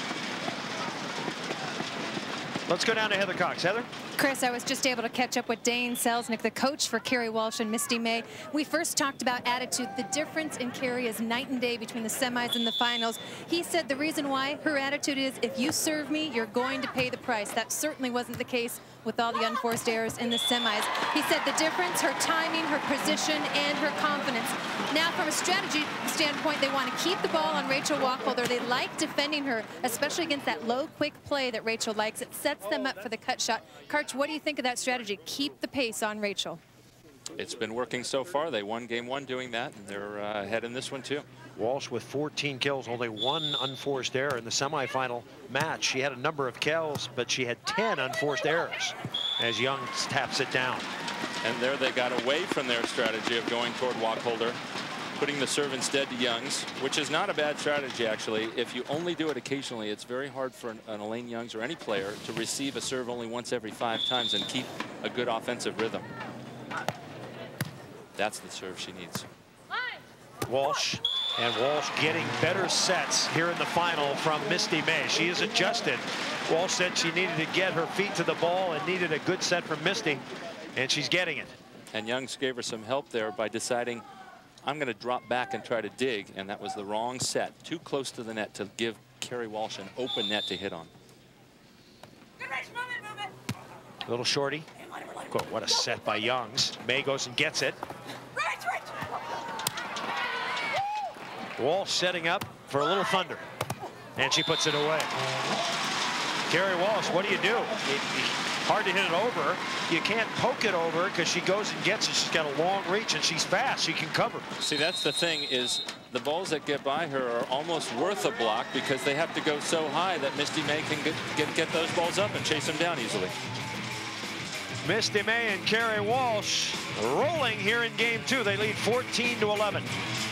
Let's go down to Heather Cox. Heather? Chris, I was just able to catch up with Dane Selznick, the coach for Kerri Walsh and Misty May. We first talked about attitude. The difference in Kerri is night and day between the semis and the finals. He said the reason why her attitude is, if you serve me, you're going to pay the price. That certainly wasn't the case with all the unforced errors in the semis. He said the difference, her timing, her position, and her confidence. Now, from a strategy standpoint, they want to keep the ball on Rachel Wacholder. They like defending her, especially against that low, quick play that Rachel likes. It sets them up for the cut shot. Karch, what do you think of that strategy? Keep the pace on Rachel. It's been working so far. They won game one doing that, and they're ahead in this one, too. Walsh with 14 kills, only one unforced error in the semifinal match. She had a number of kills, but she had 10 unforced errors as Youngs taps it down. And there they got away from their strategy of going toward Wacholder, putting the serve instead to Youngs, which is not a bad strategy, actually. If you only do it occasionally, it's very hard for an Elaine Youngs or any player to receive a serve only once every 5 times and keep a good offensive rhythm. That's the serve she needs. Walsh, and Walsh getting better sets here in the final from Misty May. She has adjusted. Walsh said she needed to get her feet to the ball and needed a good set from Misty, and she's getting it. And Youngs gave her some help there by deciding, I'm going to drop back and try to dig, and that was the wrong set. Too close to the net to give Kerri Walsh an open net to hit on. A little shorty. Oh, what a set by Youngs. May goes and gets it. Walsh setting up for a little thunder, and she puts it away. Kerri Walsh, what do? Hard to hit it over. You can't poke it over because she goes and gets it. She's got a long reach and she's fast. She can cover. See, that's the thing, is the balls that get by her are almost worth a block because they have to go so high that Misty May can get those balls up and chase them down easily. Misty May and Kerri Walsh rolling here in game 2. They lead 14-11.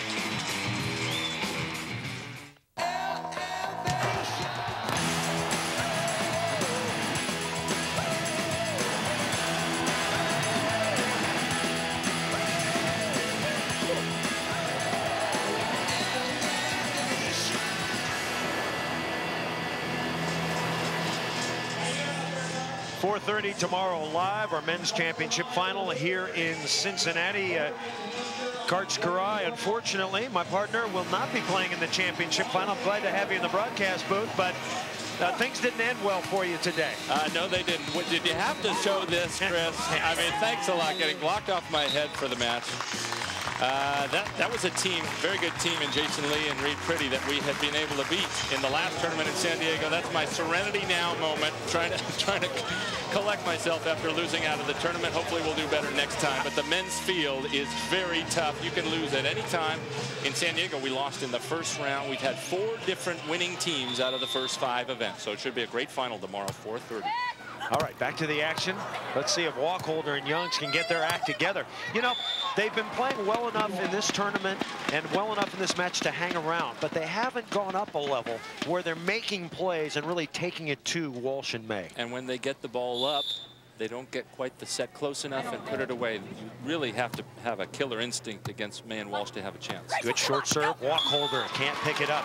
.30 tomorrow live, our men's championship final here in Cincinnati. Karch Kerri, unfortunately, my partner, will not be playing in the championship final. I'm glad to have you in the broadcast booth, but things didn't end well for you today. No, they didn't. Did you have to show this, Chris? I mean, thanks a lot. Getting blocked off my head for the match. That was a team, very good team in Jason Lee and Reed Pretty that we had been able to beat in the last tournament in San Diego. That's my serenity now moment, trying to collect myself after losing out of the tournament. Hopefully we'll do better next time. But the men's field is very tough. You can lose at any time. In San Diego, we lost in the first round. We've had 4 different winning teams out of the first 5 events. So it should be a great final tomorrow, 4:30. All right, back to the action. Let's see if Wacholder and Youngs can get their act together. You know, they've been playing well enough in this tournament and well enough in this match to hang around, but they haven't gone up a level where they're making plays and really taking it to Walsh and May. And when they get the ball up, they don't get quite the set close enough and put it away. You really have to have a killer instinct against May and Walsh to have a chance. Good short serve. Wacholder can't pick it up.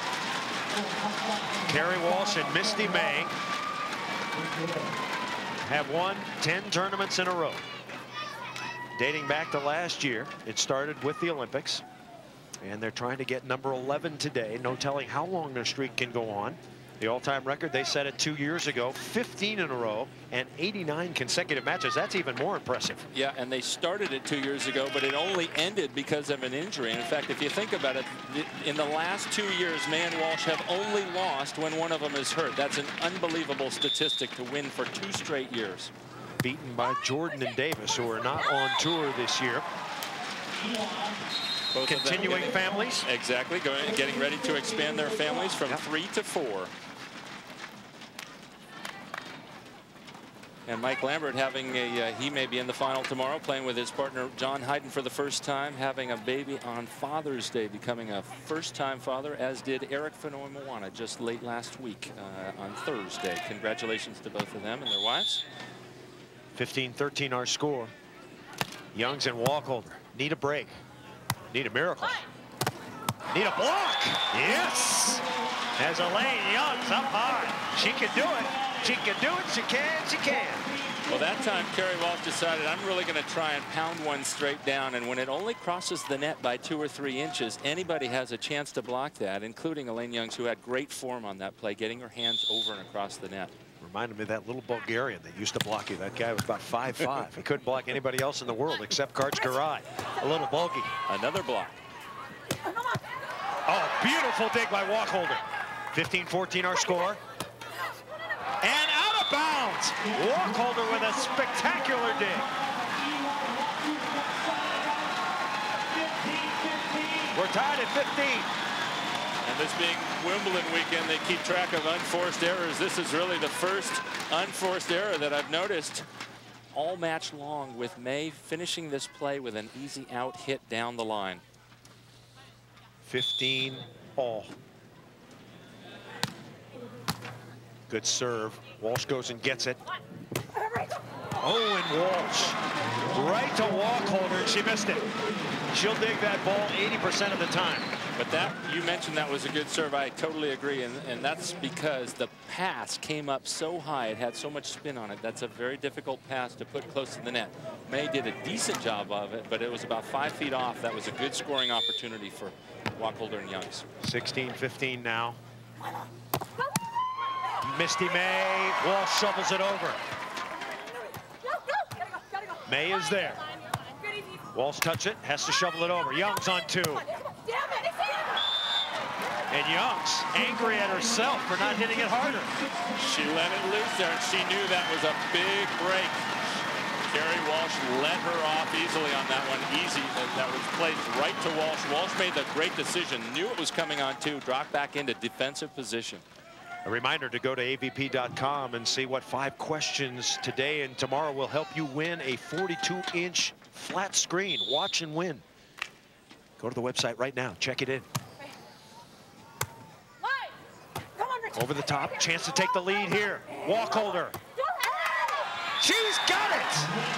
Kerri Walsh and Misty May have won 10 tournaments in a row. Dating back to last year, it started with the Olympics, and they're trying to get number 11 today. No telling how long their streak can go on. The all-time record, they set it 2 years ago, 15 in a row and 89 consecutive matches. That's even more impressive. Yeah, and they started it 2 years ago, but it only ended because of an injury. And in fact, if you think about it, in the last 2 years, May and Walsh have only lost when one of them is hurt. That's an unbelievable statistic to win for 2 straight years. Beaten by Jordan and Davis, who are not on tour this year. Both continuing families. Exactly, getting ready to expand their families from 3 to 4. And Mike Lambert having a, he may be in the final tomorrow, playing with his partner John Hyden for the first time, having a baby on Father's Day, becoming a first-time father, as did Eric Fanoy-Moana just late last week on Thursday. Congratulations to both of them and their wives. 15-13 our score. Youngs and Wacholder need a break. Need a miracle. Need a block. Yes! As Elaine Youngs up high. She can do it. She can do it. She can. She can. Well, that time Kerri Walsh decided, I'm really going to try and pound one straight down. And when it only crosses the net by 2 or 3 inches, anybody has a chance to block that, including Elaine Youngs, who had great form on that play, getting her hands over and across the net. Reminded me of that little Bulgarian that used to block you. That guy was about 5'5". He couldn't block anybody else in the world except Kerri. A little bulky. Another block. Oh, beautiful dig by Wacholder. 15-14 our score. And out of bounds. Wacholder with a spectacular dig. We're tied at 15. And this being Wimbledon weekend, they keep track of unforced errors. This is really the first unforced error that I've noticed all match long, with May finishing this play with an easy out hit down the line. 15 all. Good serve. Walsh goes and gets it. Oh, and Walsh right to Wacholder, and she missed it. She'll dig that ball 80% of the time. But that, you mentioned that was a good serve. I totally agree, and that's because the pass came up so high. It had so much spin on it. That's a very difficult pass to put close to the net. May did a decent job of it, but it was about 5 feet off. That was a good scoring opportunity for Wacholder and Youngs. 16-15 now. Misty May. Walsh shovels it over. May is there. Walsh touch it, has to shovel it over. Youngs on 2. And Youngs angry at herself for not hitting it harder. She let it loose there, and she knew that was a big break. Kerri Walsh let her off easily on that one. Easy. That was placed right to Walsh. Walsh made the great decision, knew it was coming on 2, dropped back into defensive position. A reminder to go to avp.com and see what 5 questions today and tomorrow will help you win a 42-inch flat screen. Watch and win. Go to the website right now. Check it in. Over the top. Chance to take the lead here. Wacholder. She's got it!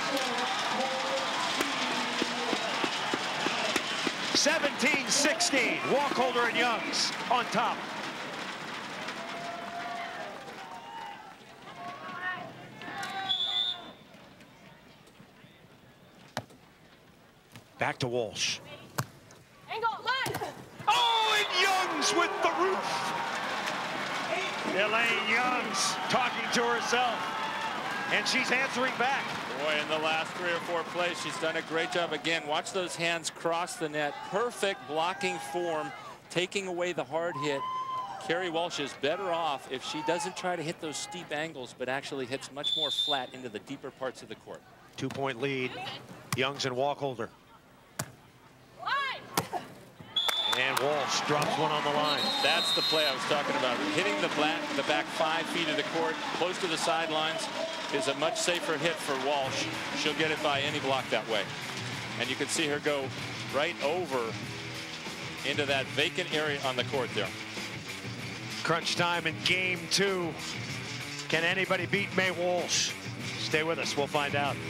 17-16. Wacholder and Youngs on top. Back to Walsh. Oh, and Youngs with the roof. Elaine Youngs talking to herself, and she's answering back. Boy, in the last 3 or 4 plays, she's done a great job. Again, watch those hands cross the net. Perfect blocking form, taking away the hard hit. Kerri Walsh is better off if she doesn't try to hit those steep angles, but actually hits much more flat into the deeper parts of the court. 2-point lead. Youngs and Wacholder. And Walsh drops one on the line. That's the play I was talking about. Hitting the back 5 feet of the court, close to the sidelines, is a much safer hit for Walsh. She'll get it by any block that way. And you can see her go right over into that vacant area on the court there. Crunch time in game 2. Can anybody beat May Walsh? Stay with us, we'll find out.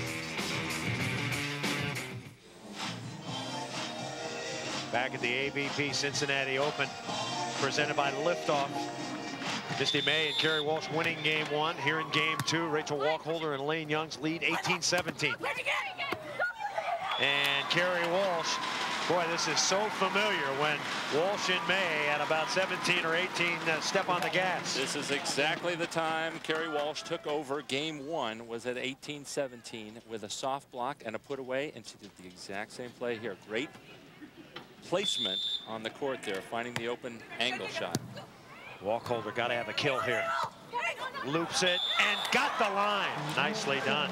Back at the AVP Cincinnati Open, presented by Liftoff. Misty May and Kerri Walsh winning game 1. Here in game 2, Rachel Wacholder and Elaine Youngs lead 18-17. And Kerri Walsh Boy, this is so familiar when Walsh and May at about 17 or 18 step on the gas. This is exactly the time Kerri Walsh took over. Game 1 was at 18-17 with a soft block and a put away, and she did the exact same play here. Great placement on the court there, finding the open angle shot. Wacholder got to have a kill here. Loops it and got the line. Nicely done.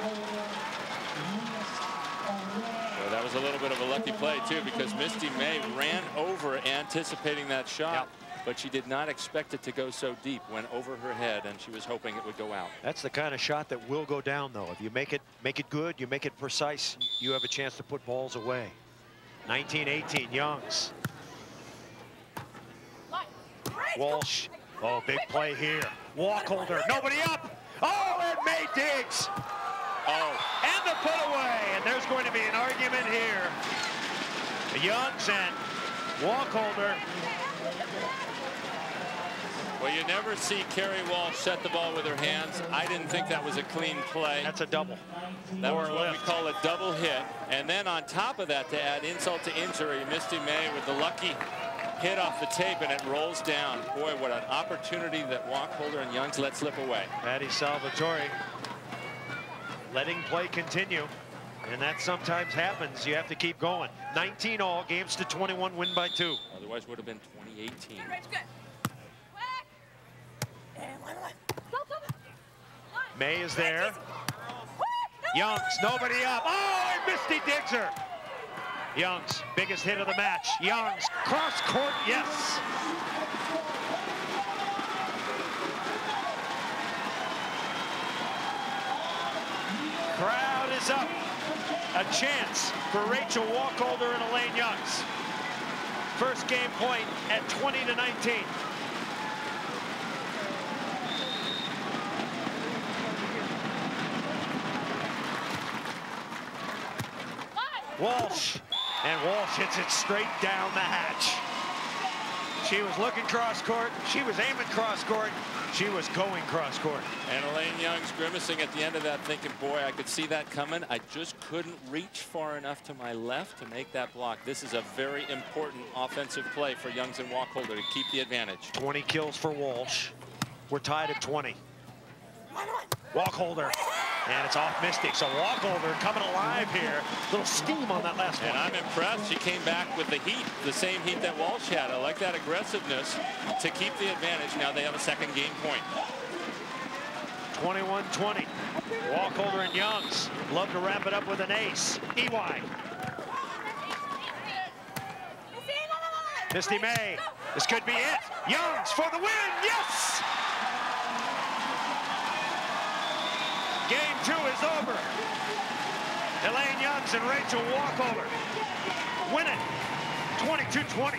Well, that was a little bit of a lucky play too, because Misty May ran over anticipating that shot, but she did not expect it to go so deep. Went over her head, and she was hoping it would go out. That's the kind of shot that will go down, though. If you make it good, you make it precise, you have a chance to put balls away. 19-18, Youngs. Walsh. Oh, big play here. Wacholder, nobody up. Oh, and May digs. Oh, and the put away. And there's going to be an argument here. Youngs and Wacholder. Well, you never see Kerri Walsh set the ball with her hands. I didn't think that was a clean play. That's a double. That was what we call a double hit. And then on top of that, to add insult to injury, Misty May with the lucky hit off the tape, and it rolls down. Boy, what an opportunity that Wacholder and Youngs let slip away. Patty Salvatore letting play continue, and that sometimes happens. You have to keep going. 19 all, games to 21, win by 2. Otherwise would have been 2018. May is there. Youngs, nobody up. Oh, and Misty digs her. Youngs, biggest hit of the match. Youngs, cross court, yes. Crowd is up. A chance for Rachel Wacholder and Elaine Youngs. First game point at 20-19. Walsh, and Walsh hits it straight down the hatch. She was looking cross court. She was aiming cross court. She was going cross court. And Elaine Youngs grimacing at the end of that, thinking, boy, I could see that coming. I just couldn't reach far enough to my left to make that block. This is a very important offensive play for Youngs and Wacholder to keep the advantage. 20 kills for Walsh. We're tied at 20. Wacholder, and it's off Misty. So Wacholder coming alive here. Little steam on that last one. And I'm impressed. She came back with the heat, the same heat that Walsh had. I like that aggressiveness to keep the advantage. Now they have a second game point. 21-20. Wacholder and Youngs love to wrap it up with an ace. EY. Misty May. This could be it. Youngs for the win. Yes! Game 2 is over. Elaine Youngs and Rachel Wacholder win it 22-20.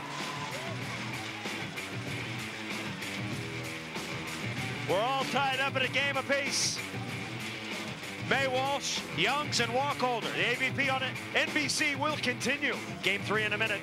We're all tied up at a game apiece. May Walsh, Youngs, and Wacholder. The AVP on NBC will continue. Game 3 in a minute.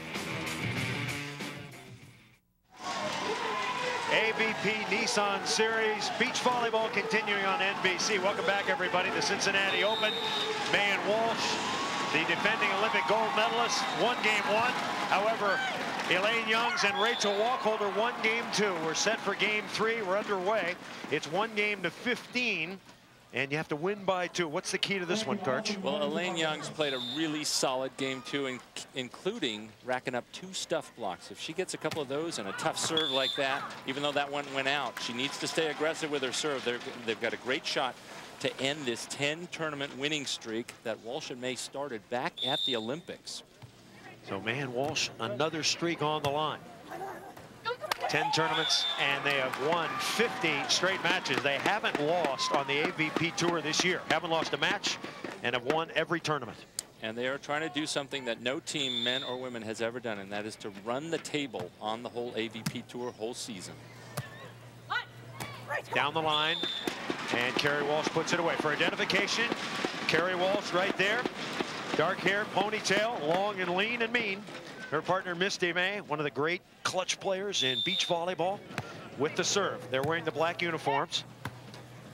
AVP Nissan Series Beach Volleyball continuing on NBC. Welcome back, everybody. The Cincinnati Open. May and Walsh, the defending Olympic gold medalists, won game 1. However, Elaine Youngs and Rachel Wacholder won game 2. We're set for game 3. We're underway. It's 1-15. And you have to win by 2. What's the key to this one, Coach? Well, Elaine Youngs played a really solid game 2, including racking up 2 stuff blocks. If she gets a couple of those and a tough serve like that, even though that one went out, she needs to stay aggressive with her serve. They've got a great shot to end this 10-tournament winning streak that Walsh and May started back at the Olympics. So May and Walsh, another streak on the line. 10 tournaments, and they have won 50 straight matches. They haven't lost on the AVP Tour this year. Haven't lost a match and have won every tournament. And they are trying to do something that no team, men or women, has ever done, and that is to run the table on the whole AVP Tour whole season. Down the line, and Kerri Walsh puts it away. For identification, Kerri Walsh right there. Dark hair, ponytail, long and lean and mean. Her partner, Misty May, one of the great clutch players in beach volleyball, with the serve. They're wearing the black uniforms.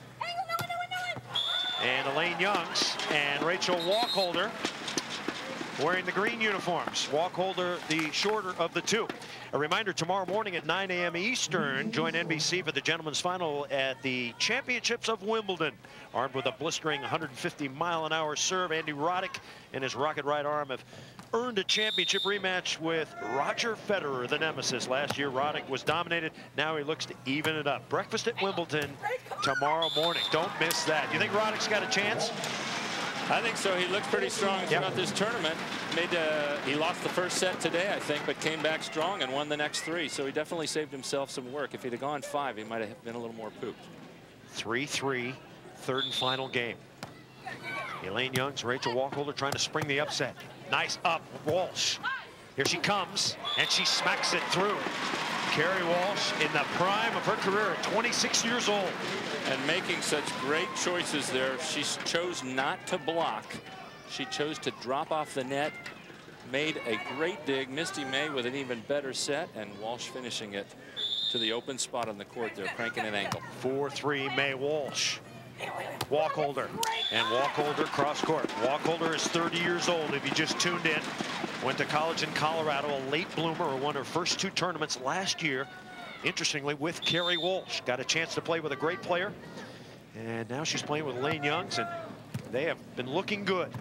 And Elaine Youngs and Rachel Wacholder wearing the green uniforms. Wacholder, the shorter of the two. A reminder, tomorrow morning at 9 a.m. Eastern, join NBC for the gentlemen's final at the Championships of Wimbledon. Armed with a blistering 150-mile-an-hour serve, Andy Roddick and his rocket right arm have earned a championship rematch with Roger Federer, the nemesis. Last year, Roddick was dominated. Now he looks to even it up. Breakfast at Wimbledon tomorrow morning. Don't miss that. You think Roddick's got a chance? I think so. He looks pretty strong throughout this tournament. He lost the first set today, I think, but came back strong and won the next 3. So he definitely saved himself some work. If he'd have gone 5, he might have been a little more pooped. 3-3, third and final game. Elaine Youngs, Rachel Wacholder trying to spring the upset. Nice up, Walsh. Here she comes, and she smacks it through. Kerri Walsh in the prime of her career at 26 years old. And making such great choices there. She chose not to block. She chose to drop off the net. Made a great dig. Misty May with an even better set, and Walsh finishing it to the open spot on the court there, cranking an angle. 4-3, May Walsh. Wacholder, and Wacholder cross court. Wacholder is 30 years old if you just tuned in. Went to college in Colorado, a late bloomer, who won her first 2 tournaments last year. Interestingly, with Kerri Walsh. Got a chance to play with a great player. And now she's playing with Elaine Youngs, and they have been looking good.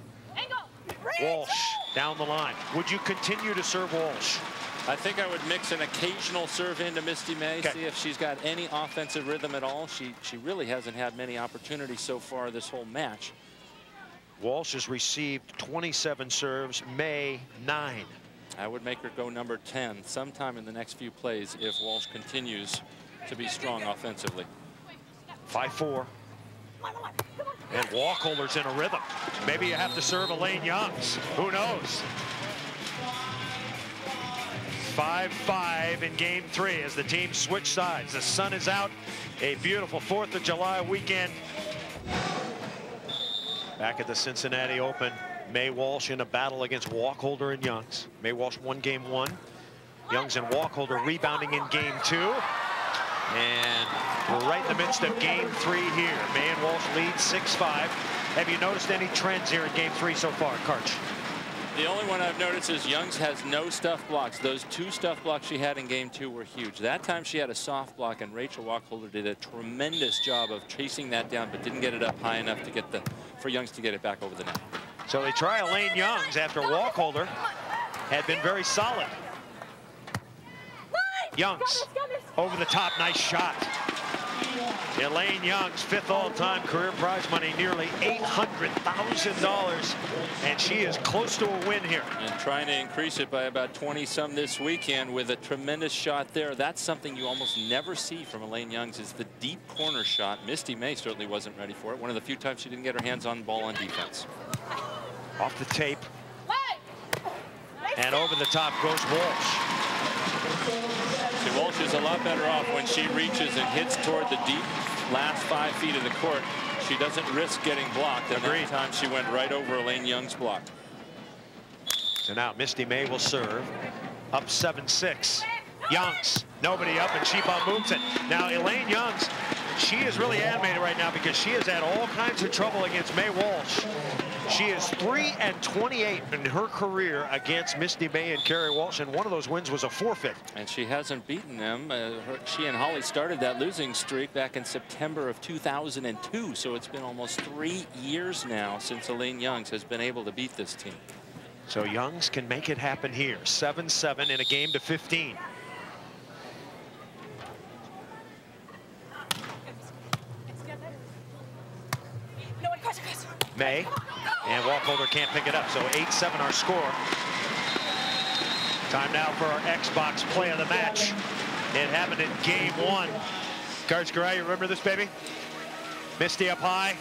Walsh down the line. Would you continue to serve Walsh? I think I would mix an occasional serve into Misty May, see if she's got any offensive rhythm at all. She really hasn't had many opportunities so far this whole match. Walsh has received 27 serves, May 9. I would make her go number 10 sometime in the next few plays if Walsh continues to be strong offensively. 5-4. And Wacholder's in a rhythm. Maybe you have to serve Elaine Youngs. Who knows? 5-5 in game 3 as the teams switch sides. The sun is out. A beautiful 4th of July weekend. Back at the Cincinnati Open, May Walsh in a battle against Wacholder and Youngs. May Walsh won game 1. Youngs and Wacholder rebounding in game 2. And we're right in the midst of game 3 here. May and Walsh lead 6-5. Have you noticed any trends here in game 3 so far, Karch? The only one I've noticed is Youngs has no stuff blocks. Those 2 stuff blocks she had in game 2 were huge. That time she had a soft block, and Rachel Wacholder did a tremendous job of chasing that down, but didn't get it up high enough to get for Youngs to get it back over the net. So they try Elaine Youngs after Wacholder had been very solid. Youngs over the top, nice shot. Elaine Youngs, 5th all-time career prize money, nearly $800,000, and she is close to a win here. And trying to increase it by about 20-some this weekend with a tremendous shot there. That's something you almost never see from Elaine Youngs, is the deep corner shot. Misty May certainly wasn't ready for it. One of the few times she didn't get her hands on the ball on defense. Off the tape. And over the top goes Walsh. See, Walsh is a lot better off when she reaches and hits toward the deep last 5 feet of the court. She doesn't risk getting blocked, and that time she went right over Elaine Young's block. So now Misty May will serve. Up 7-6. Youngs, nobody up, and she moves it. Now Elaine Youngs, she is really animated right now because she has had all kinds of trouble against May Walsh. She is 3-28 in her career against Misty May and Kerri Walsh, and one of those wins was a forfeit. And she hasn't beaten them. She and Holly started that losing streak back in September of 2002, so it's been almost 3 years now since Elaine Youngs has been able to beat this team. So Youngs can make it happen here. 7-7 in a game to 15. May, and Wacholder can't pick it up, so 8-7 our score. Time now for our Xbox play of the match. It happened in game 1. Kerri, you remember this, baby? Misty up high.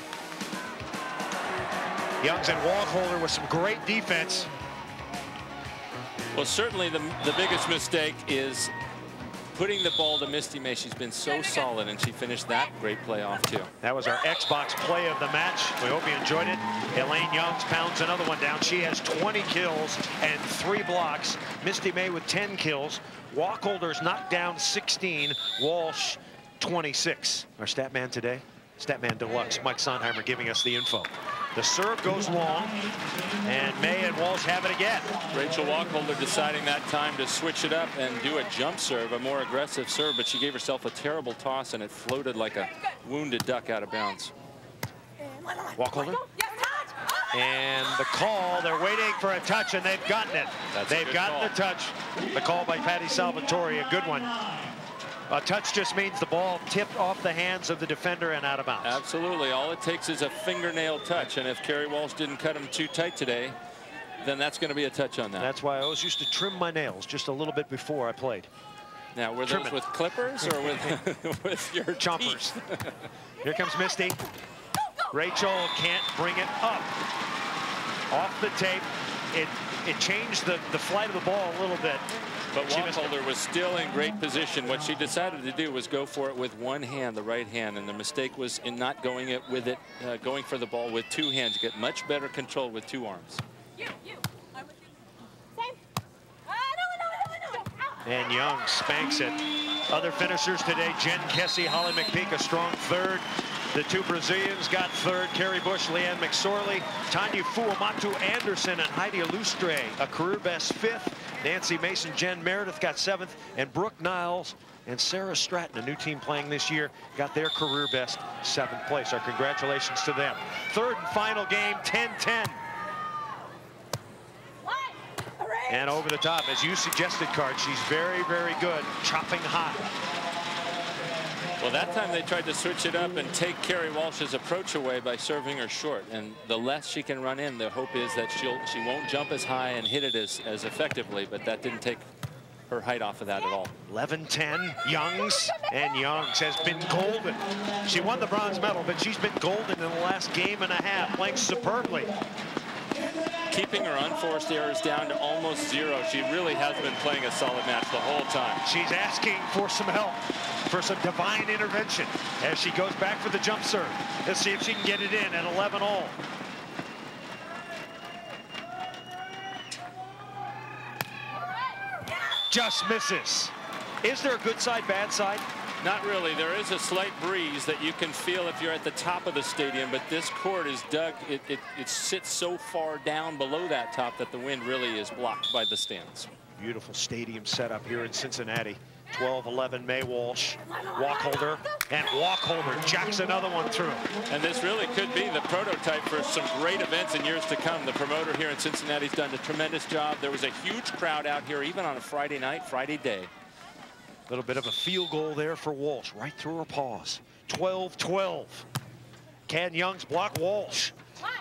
Youngs and Wacholder with some great defense. Well, certainly the biggest mistake is putting the ball to Misty May. She's been so solid, and she finished that great play off, too. That was our Xbox play of the match. We hope you enjoyed it. Elaine Youngs pounds another one down. She has 20 kills and 3 blocks. Misty May with 10 kills. Wacholder's knocked down 16. Walsh, 26. Our stat man today, Statman Deluxe, Mike Sondheimer, giving us the info. The serve goes long, and May and Walsh have it again. Rachel Wacholder deciding that time to switch it up and do a jump serve, a more aggressive serve, but she gave herself a terrible toss, and it floated like a wounded duck out of bounds. Wacholder. And the call, they're waiting for a touch, and they've gotten it. They've gotten the touch. The call by Patty Salvatore, a good one. A touch just means the ball tipped off the hands of the defender and out of bounds. Absolutely. All it takes is a fingernail touch, and if Kerri Walsh didn't cut him too tight today, then that's going to be a touch on that. That's why I always used to trim my nails just a little bit before I played. Now, were those with clippers or with your chompers? Here comes Misty. Rachel can't bring it up. Off the tape. It changed the flight of the ball a little bit. But Wacholder was still in great position. What she decided to do was go for it with one hand, the right hand, and the mistake was in not going going for the ball with two hands. Get much better control with two arms. And Youngs spanks it. Other finishers today: Jen Kessie, Holly McPeak, a strong third. The two Brazilians got third: Kerri Bush, Leanne McSorley, Tanya Fuamatu Anderson, and Heidi Lustre, a career best fifth. Nancy Mason, Jen Meredith got seventh, and Brooke Niles and Sarah Stratton, a new team playing this year, got their career best seventh place. Our congratulations to them. Third and final game, 10-10. And over the top, as you suggested, Card, she's very, very good chopping high. Well, that time they tried to switch it up and take Kerri Walsh's approach away by serving her short. And the less she can run in, the hope is that she won't jump as high and hit it as effectively. But that didn't take her height off of that at all. 11-10, Youngs. And Youngs has been golden. She won the bronze medal, but she's been golden in the last game and a half, playing superbly. Keeping her unforced errors down to almost zero. She really has been playing a solid match the whole time. She's asking for some help, for some divine intervention as she goes back for the jump serve. Let's see if she can get it in at 11-all. Just misses. Is there a good side, bad side? Not really. There is a slight breeze that you can feel if you're at the top of the stadium, but this court is dug. It sits so far down below that top that the wind really is blocked by the stands. Beautiful stadium setup here in Cincinnati. 12-11 May Walsh, Wacholder, and Wacholder jacks another one through. And this really could be the prototype for some great events in years to come. The promoter here in Cincinnati's done a tremendous job. There was a huge crowd out here, even on a Friday night, Friday day. A little bit of a field goal there for Walsh, right through her paws. 12-12. Can Youngs block Walsh?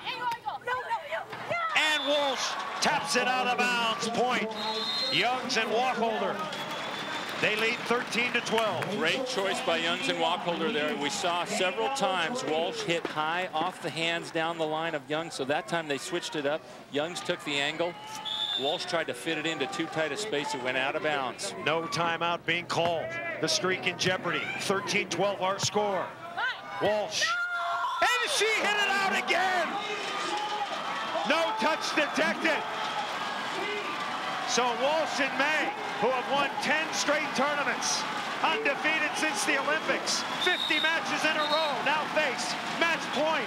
And Walsh taps it out of bounds. Point. Youngs and Wacholder. They lead 13-12. Great choice by Youngs and Wacholder there. We saw several times Walsh hit high off the hands down the line of Youngs. So that time they switched it up. Youngs took the angle. Walsh tried to fit it into too tight a space. It went out of bounds. No timeout being called. The streak in jeopardy. 13-12 our score. Walsh. And she hit it out again. No touch detected. So Walsh and May, who have won 10 straight tournaments, undefeated since the Olympics, 50 matches in a row, now face match point.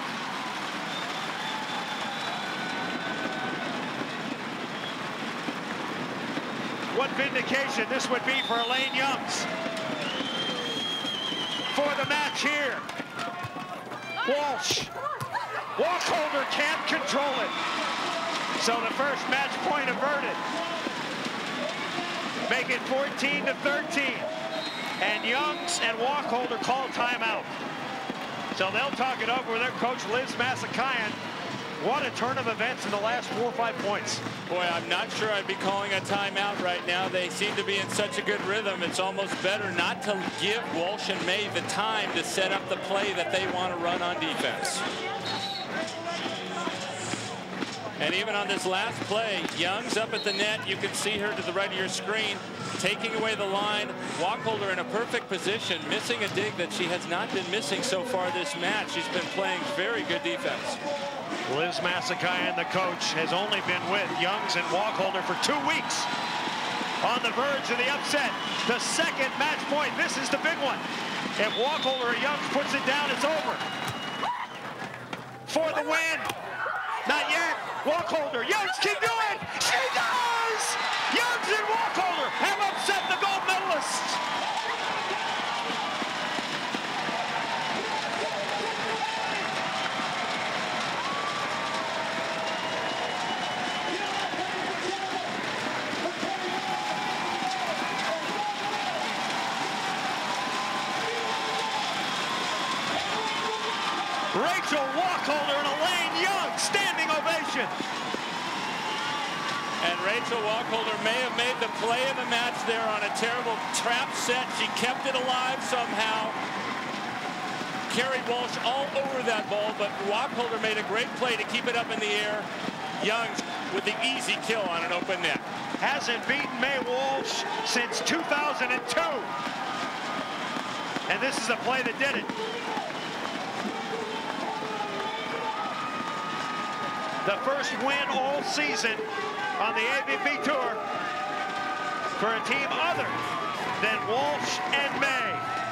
What vindication this would be for Elaine Youngs. For the match here. Walsh. Wacholder can't control it. So the first match point averted. Make it 14-13. And Youngs and Wacholder call timeout. So they'll talk it over with their coach, Liz Masakayan. What a turn of events in the last 4 or 5 points. Boy, I'm not sure I'd be calling a timeout right now. They seem to be in such a good rhythm. It's almost better not to give Walsh and May the time to set up the play that they want to run on defense. And even on this last play, Youngs up at the net. You can see her to the right of your screen, taking away the line. Wacholder in a perfect position, missing a dig that she has not been missing so far this match. She's been playing very good defense. Liz Masakayan, the coach, has only been with Youngs and Wacholder for 2 weeks. On the verge of the upset, the second match point. This is the big one. If Wacholder or Youngs puts it down, it's over. For the win. Wacholder, Youngs can do it! She does! Youngs and Wacholder have upset the gold medalists. Rachel Wacholder and Elaine Youngs, standing ovation. And Rachel Wacholder may have made the play of the match there on a terrible trap set. She kept it alive somehow. Kerri Walsh all over that ball, but Wacholder made a great play to keep it up in the air. Youngs with the easy kill on an open net. Hasn't beaten May Walsh since 2002. And this is the play that did it. The first win all season on the AVP Tour for a team other than Walsh and May.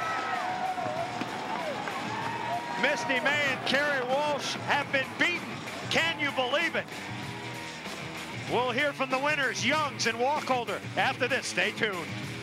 Misty May and Kerri Walsh have been beaten. Can you believe it? We'll hear from the winners, Youngs and Wacholder, after this. Stay tuned.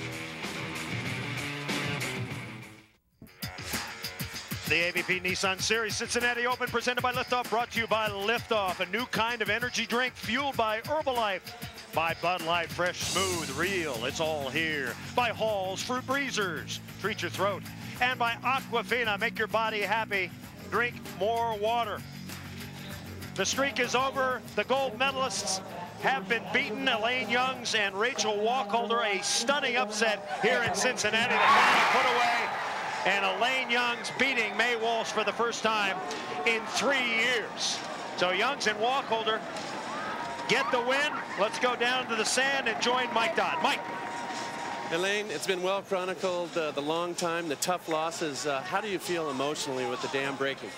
The AVP Nissan Series Cincinnati Open presented by Liftoff, brought to you by Liftoff, a new kind of energy drink fueled by Herbalife, by Bud Light, fresh, smooth, real, it's all here, by Hall's Fruit Breezers, treat your throat, and by Aquafina, make your body happy, drink more water. The streak is over. The gold medalists have been beaten. Elaine Youngs and Rachel Wacholder, a stunning upset here in Cincinnati. The final put away. And Elaine Youngs beating May Walsh for the first time in 3 years. So Youngs and Wacholder get the win. Let's go down to the sand and join Mike Dodd. Mike. Elaine, it's been well chronicled, the long time, the tough losses. How do you feel emotionally with the dam breaking?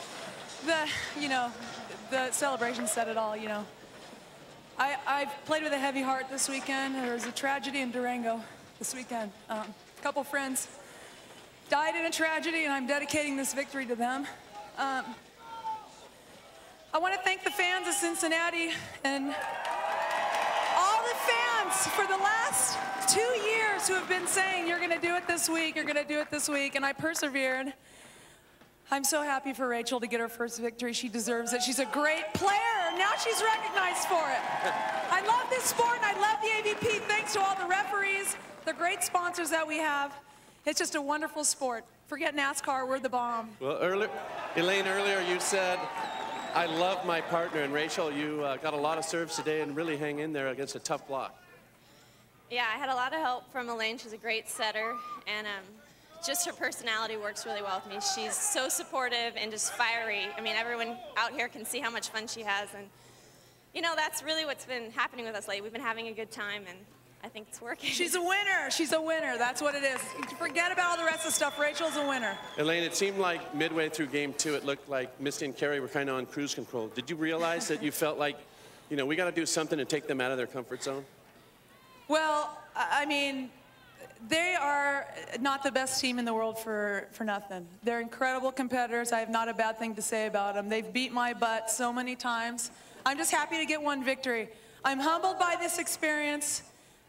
The celebration said it all, I've played with a heavy heart this weekend. There was a tragedy in Durango this weekend. A couple friends died in a tragedy, and I'm dedicating this victory to them. I want to thank the fans of Cincinnati and all the fans for the last 2 years who have been saying, you're going to do it this week, you're going to do it this week, and I persevered. I'm so happy for Rachel to get her first victory. She deserves it. She's a great player. Now she's recognized for it. I love this sport, and I love the AVP. Thanks to all the referees, the great sponsors that we have. It's just a wonderful sport. Forget NASCAR, we're the bomb. Well, Elaine, earlier you said, I love my partner. And Rachel, you got a lot of serves today and really hang in there against a tough block. Yeah, I had a lot of help from Elaine. She's a great setter. And just her personality works really well with me. She's so supportive and just fiery. I mean, everyone out here can see how much fun she has. And, that's really what's been happening with us lately. We've been having a good time, and I think it's working. She's a winner. She's a winner. That's what it is. Forget about all the rest of the stuff. Rachel's a winner. Elaine, it seemed like midway through game 2, it looked like Misty and Kerri were kind of on cruise control. Did you realize that you felt like, we got to do something to take them out of their comfort zone? Well, I mean, they are not the best team in the world for nothing. They're incredible competitors. I have not a bad thing to say about them. They've beat my butt so many times. I'm just happy to get one victory. I'm humbled by this experience.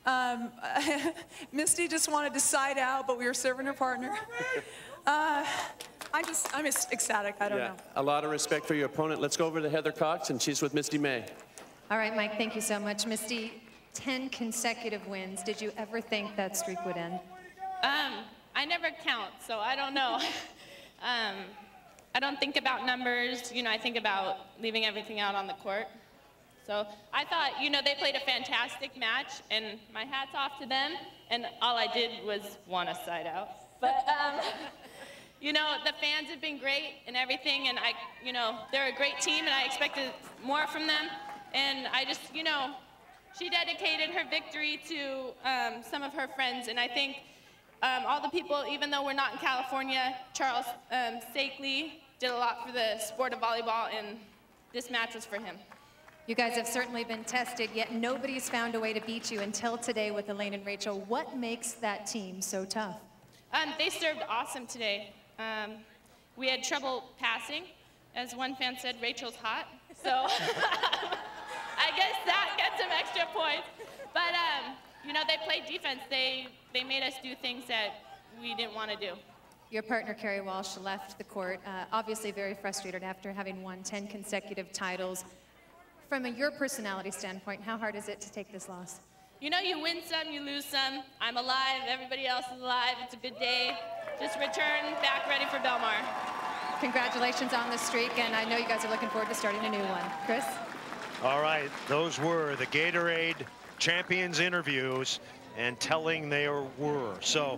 Misty just wanted to side out, but we were serving her partner. I'm just ecstatic. I don't know. A lot of respect for your opponent. Let's go over to Heather Cox, and she's with Misty May. All right, Mike, thank you so much. Misty, 10 consecutive wins. Did you ever think that streak would end? I never count, so I don't know. I don't think about numbers. I think about leaving everything out on the court. So I thought, they played a fantastic match, and my hat's off to them, and all I did was want a side out. But, the fans have been great and everything, and they're a great team, and I expected more from them. And I just, she dedicated her victory to some of her friends, and I think all the people, even though we're not in California, Charles Stakely did a lot for the sport of volleyball, and this match was for him. You guys have certainly been tested, yet nobody's found a way to beat you until today with Elaine and Rachel. What makes that team so tough? They served awesome today. We had trouble passing. As one fan said, Rachel's hot. So I guess that gets some extra points. But, you know, they played defense. They made us do things that we didn't want to do. Your partner, Kerri Walsh, left the court, obviously very frustrated after having won 10 consecutive titles. From your personality standpoint, how hard is it to take this loss? You know, you win some, you lose some. I'm alive, everybody else is alive. It's a good day. Just return back ready for Belmar. Congratulations on the streak, and I know you guys are looking forward to starting a new one. Chris? All right, those were the Gatorade Champions interviews, and telling they were. So,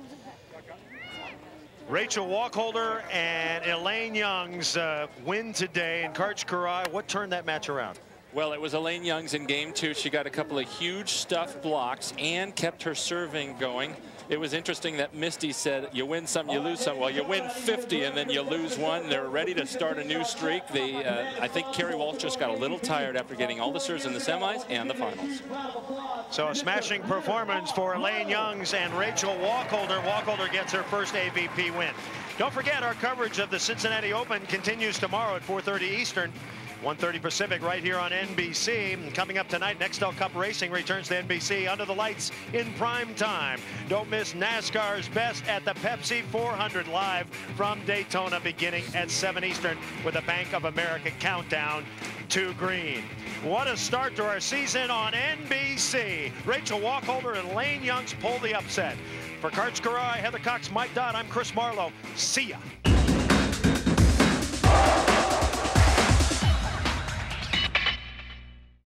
Rachel Wacholder and Elaine Youngs win today in Kerri. What turned that match around? Well, it was Elaine Youngs in game 2. She got a couple of huge stuff blocks and kept her serving going. It was interesting that Misty said, you win some, you lose some. Well, you win 50 and then you lose one. They're ready to start a new streak. I think Kerri Walsh just got a little tired after getting all the serves in the semis and the finals. So a smashing performance for Elaine Youngs and Rachel Wacholder. Wacholder gets her first AVP win. Don't forget, our coverage of the Cincinnati Open continues tomorrow at 4:30 Eastern. 1:30 Pacific right here on NBC. And coming up tonight, Nextel Cup Racing returns to NBC under the lights in prime time. Don't miss NASCAR's Best at the Pepsi 400 live from Daytona beginning at 7 Eastern with a Bank of America countdown to green. What a start to our season on NBC. Rachel Wacholder and Elaine Youngs pull the upset. For Kerri, Heather Cox, Mike Dodd, I'm Chris Marlowe. See ya.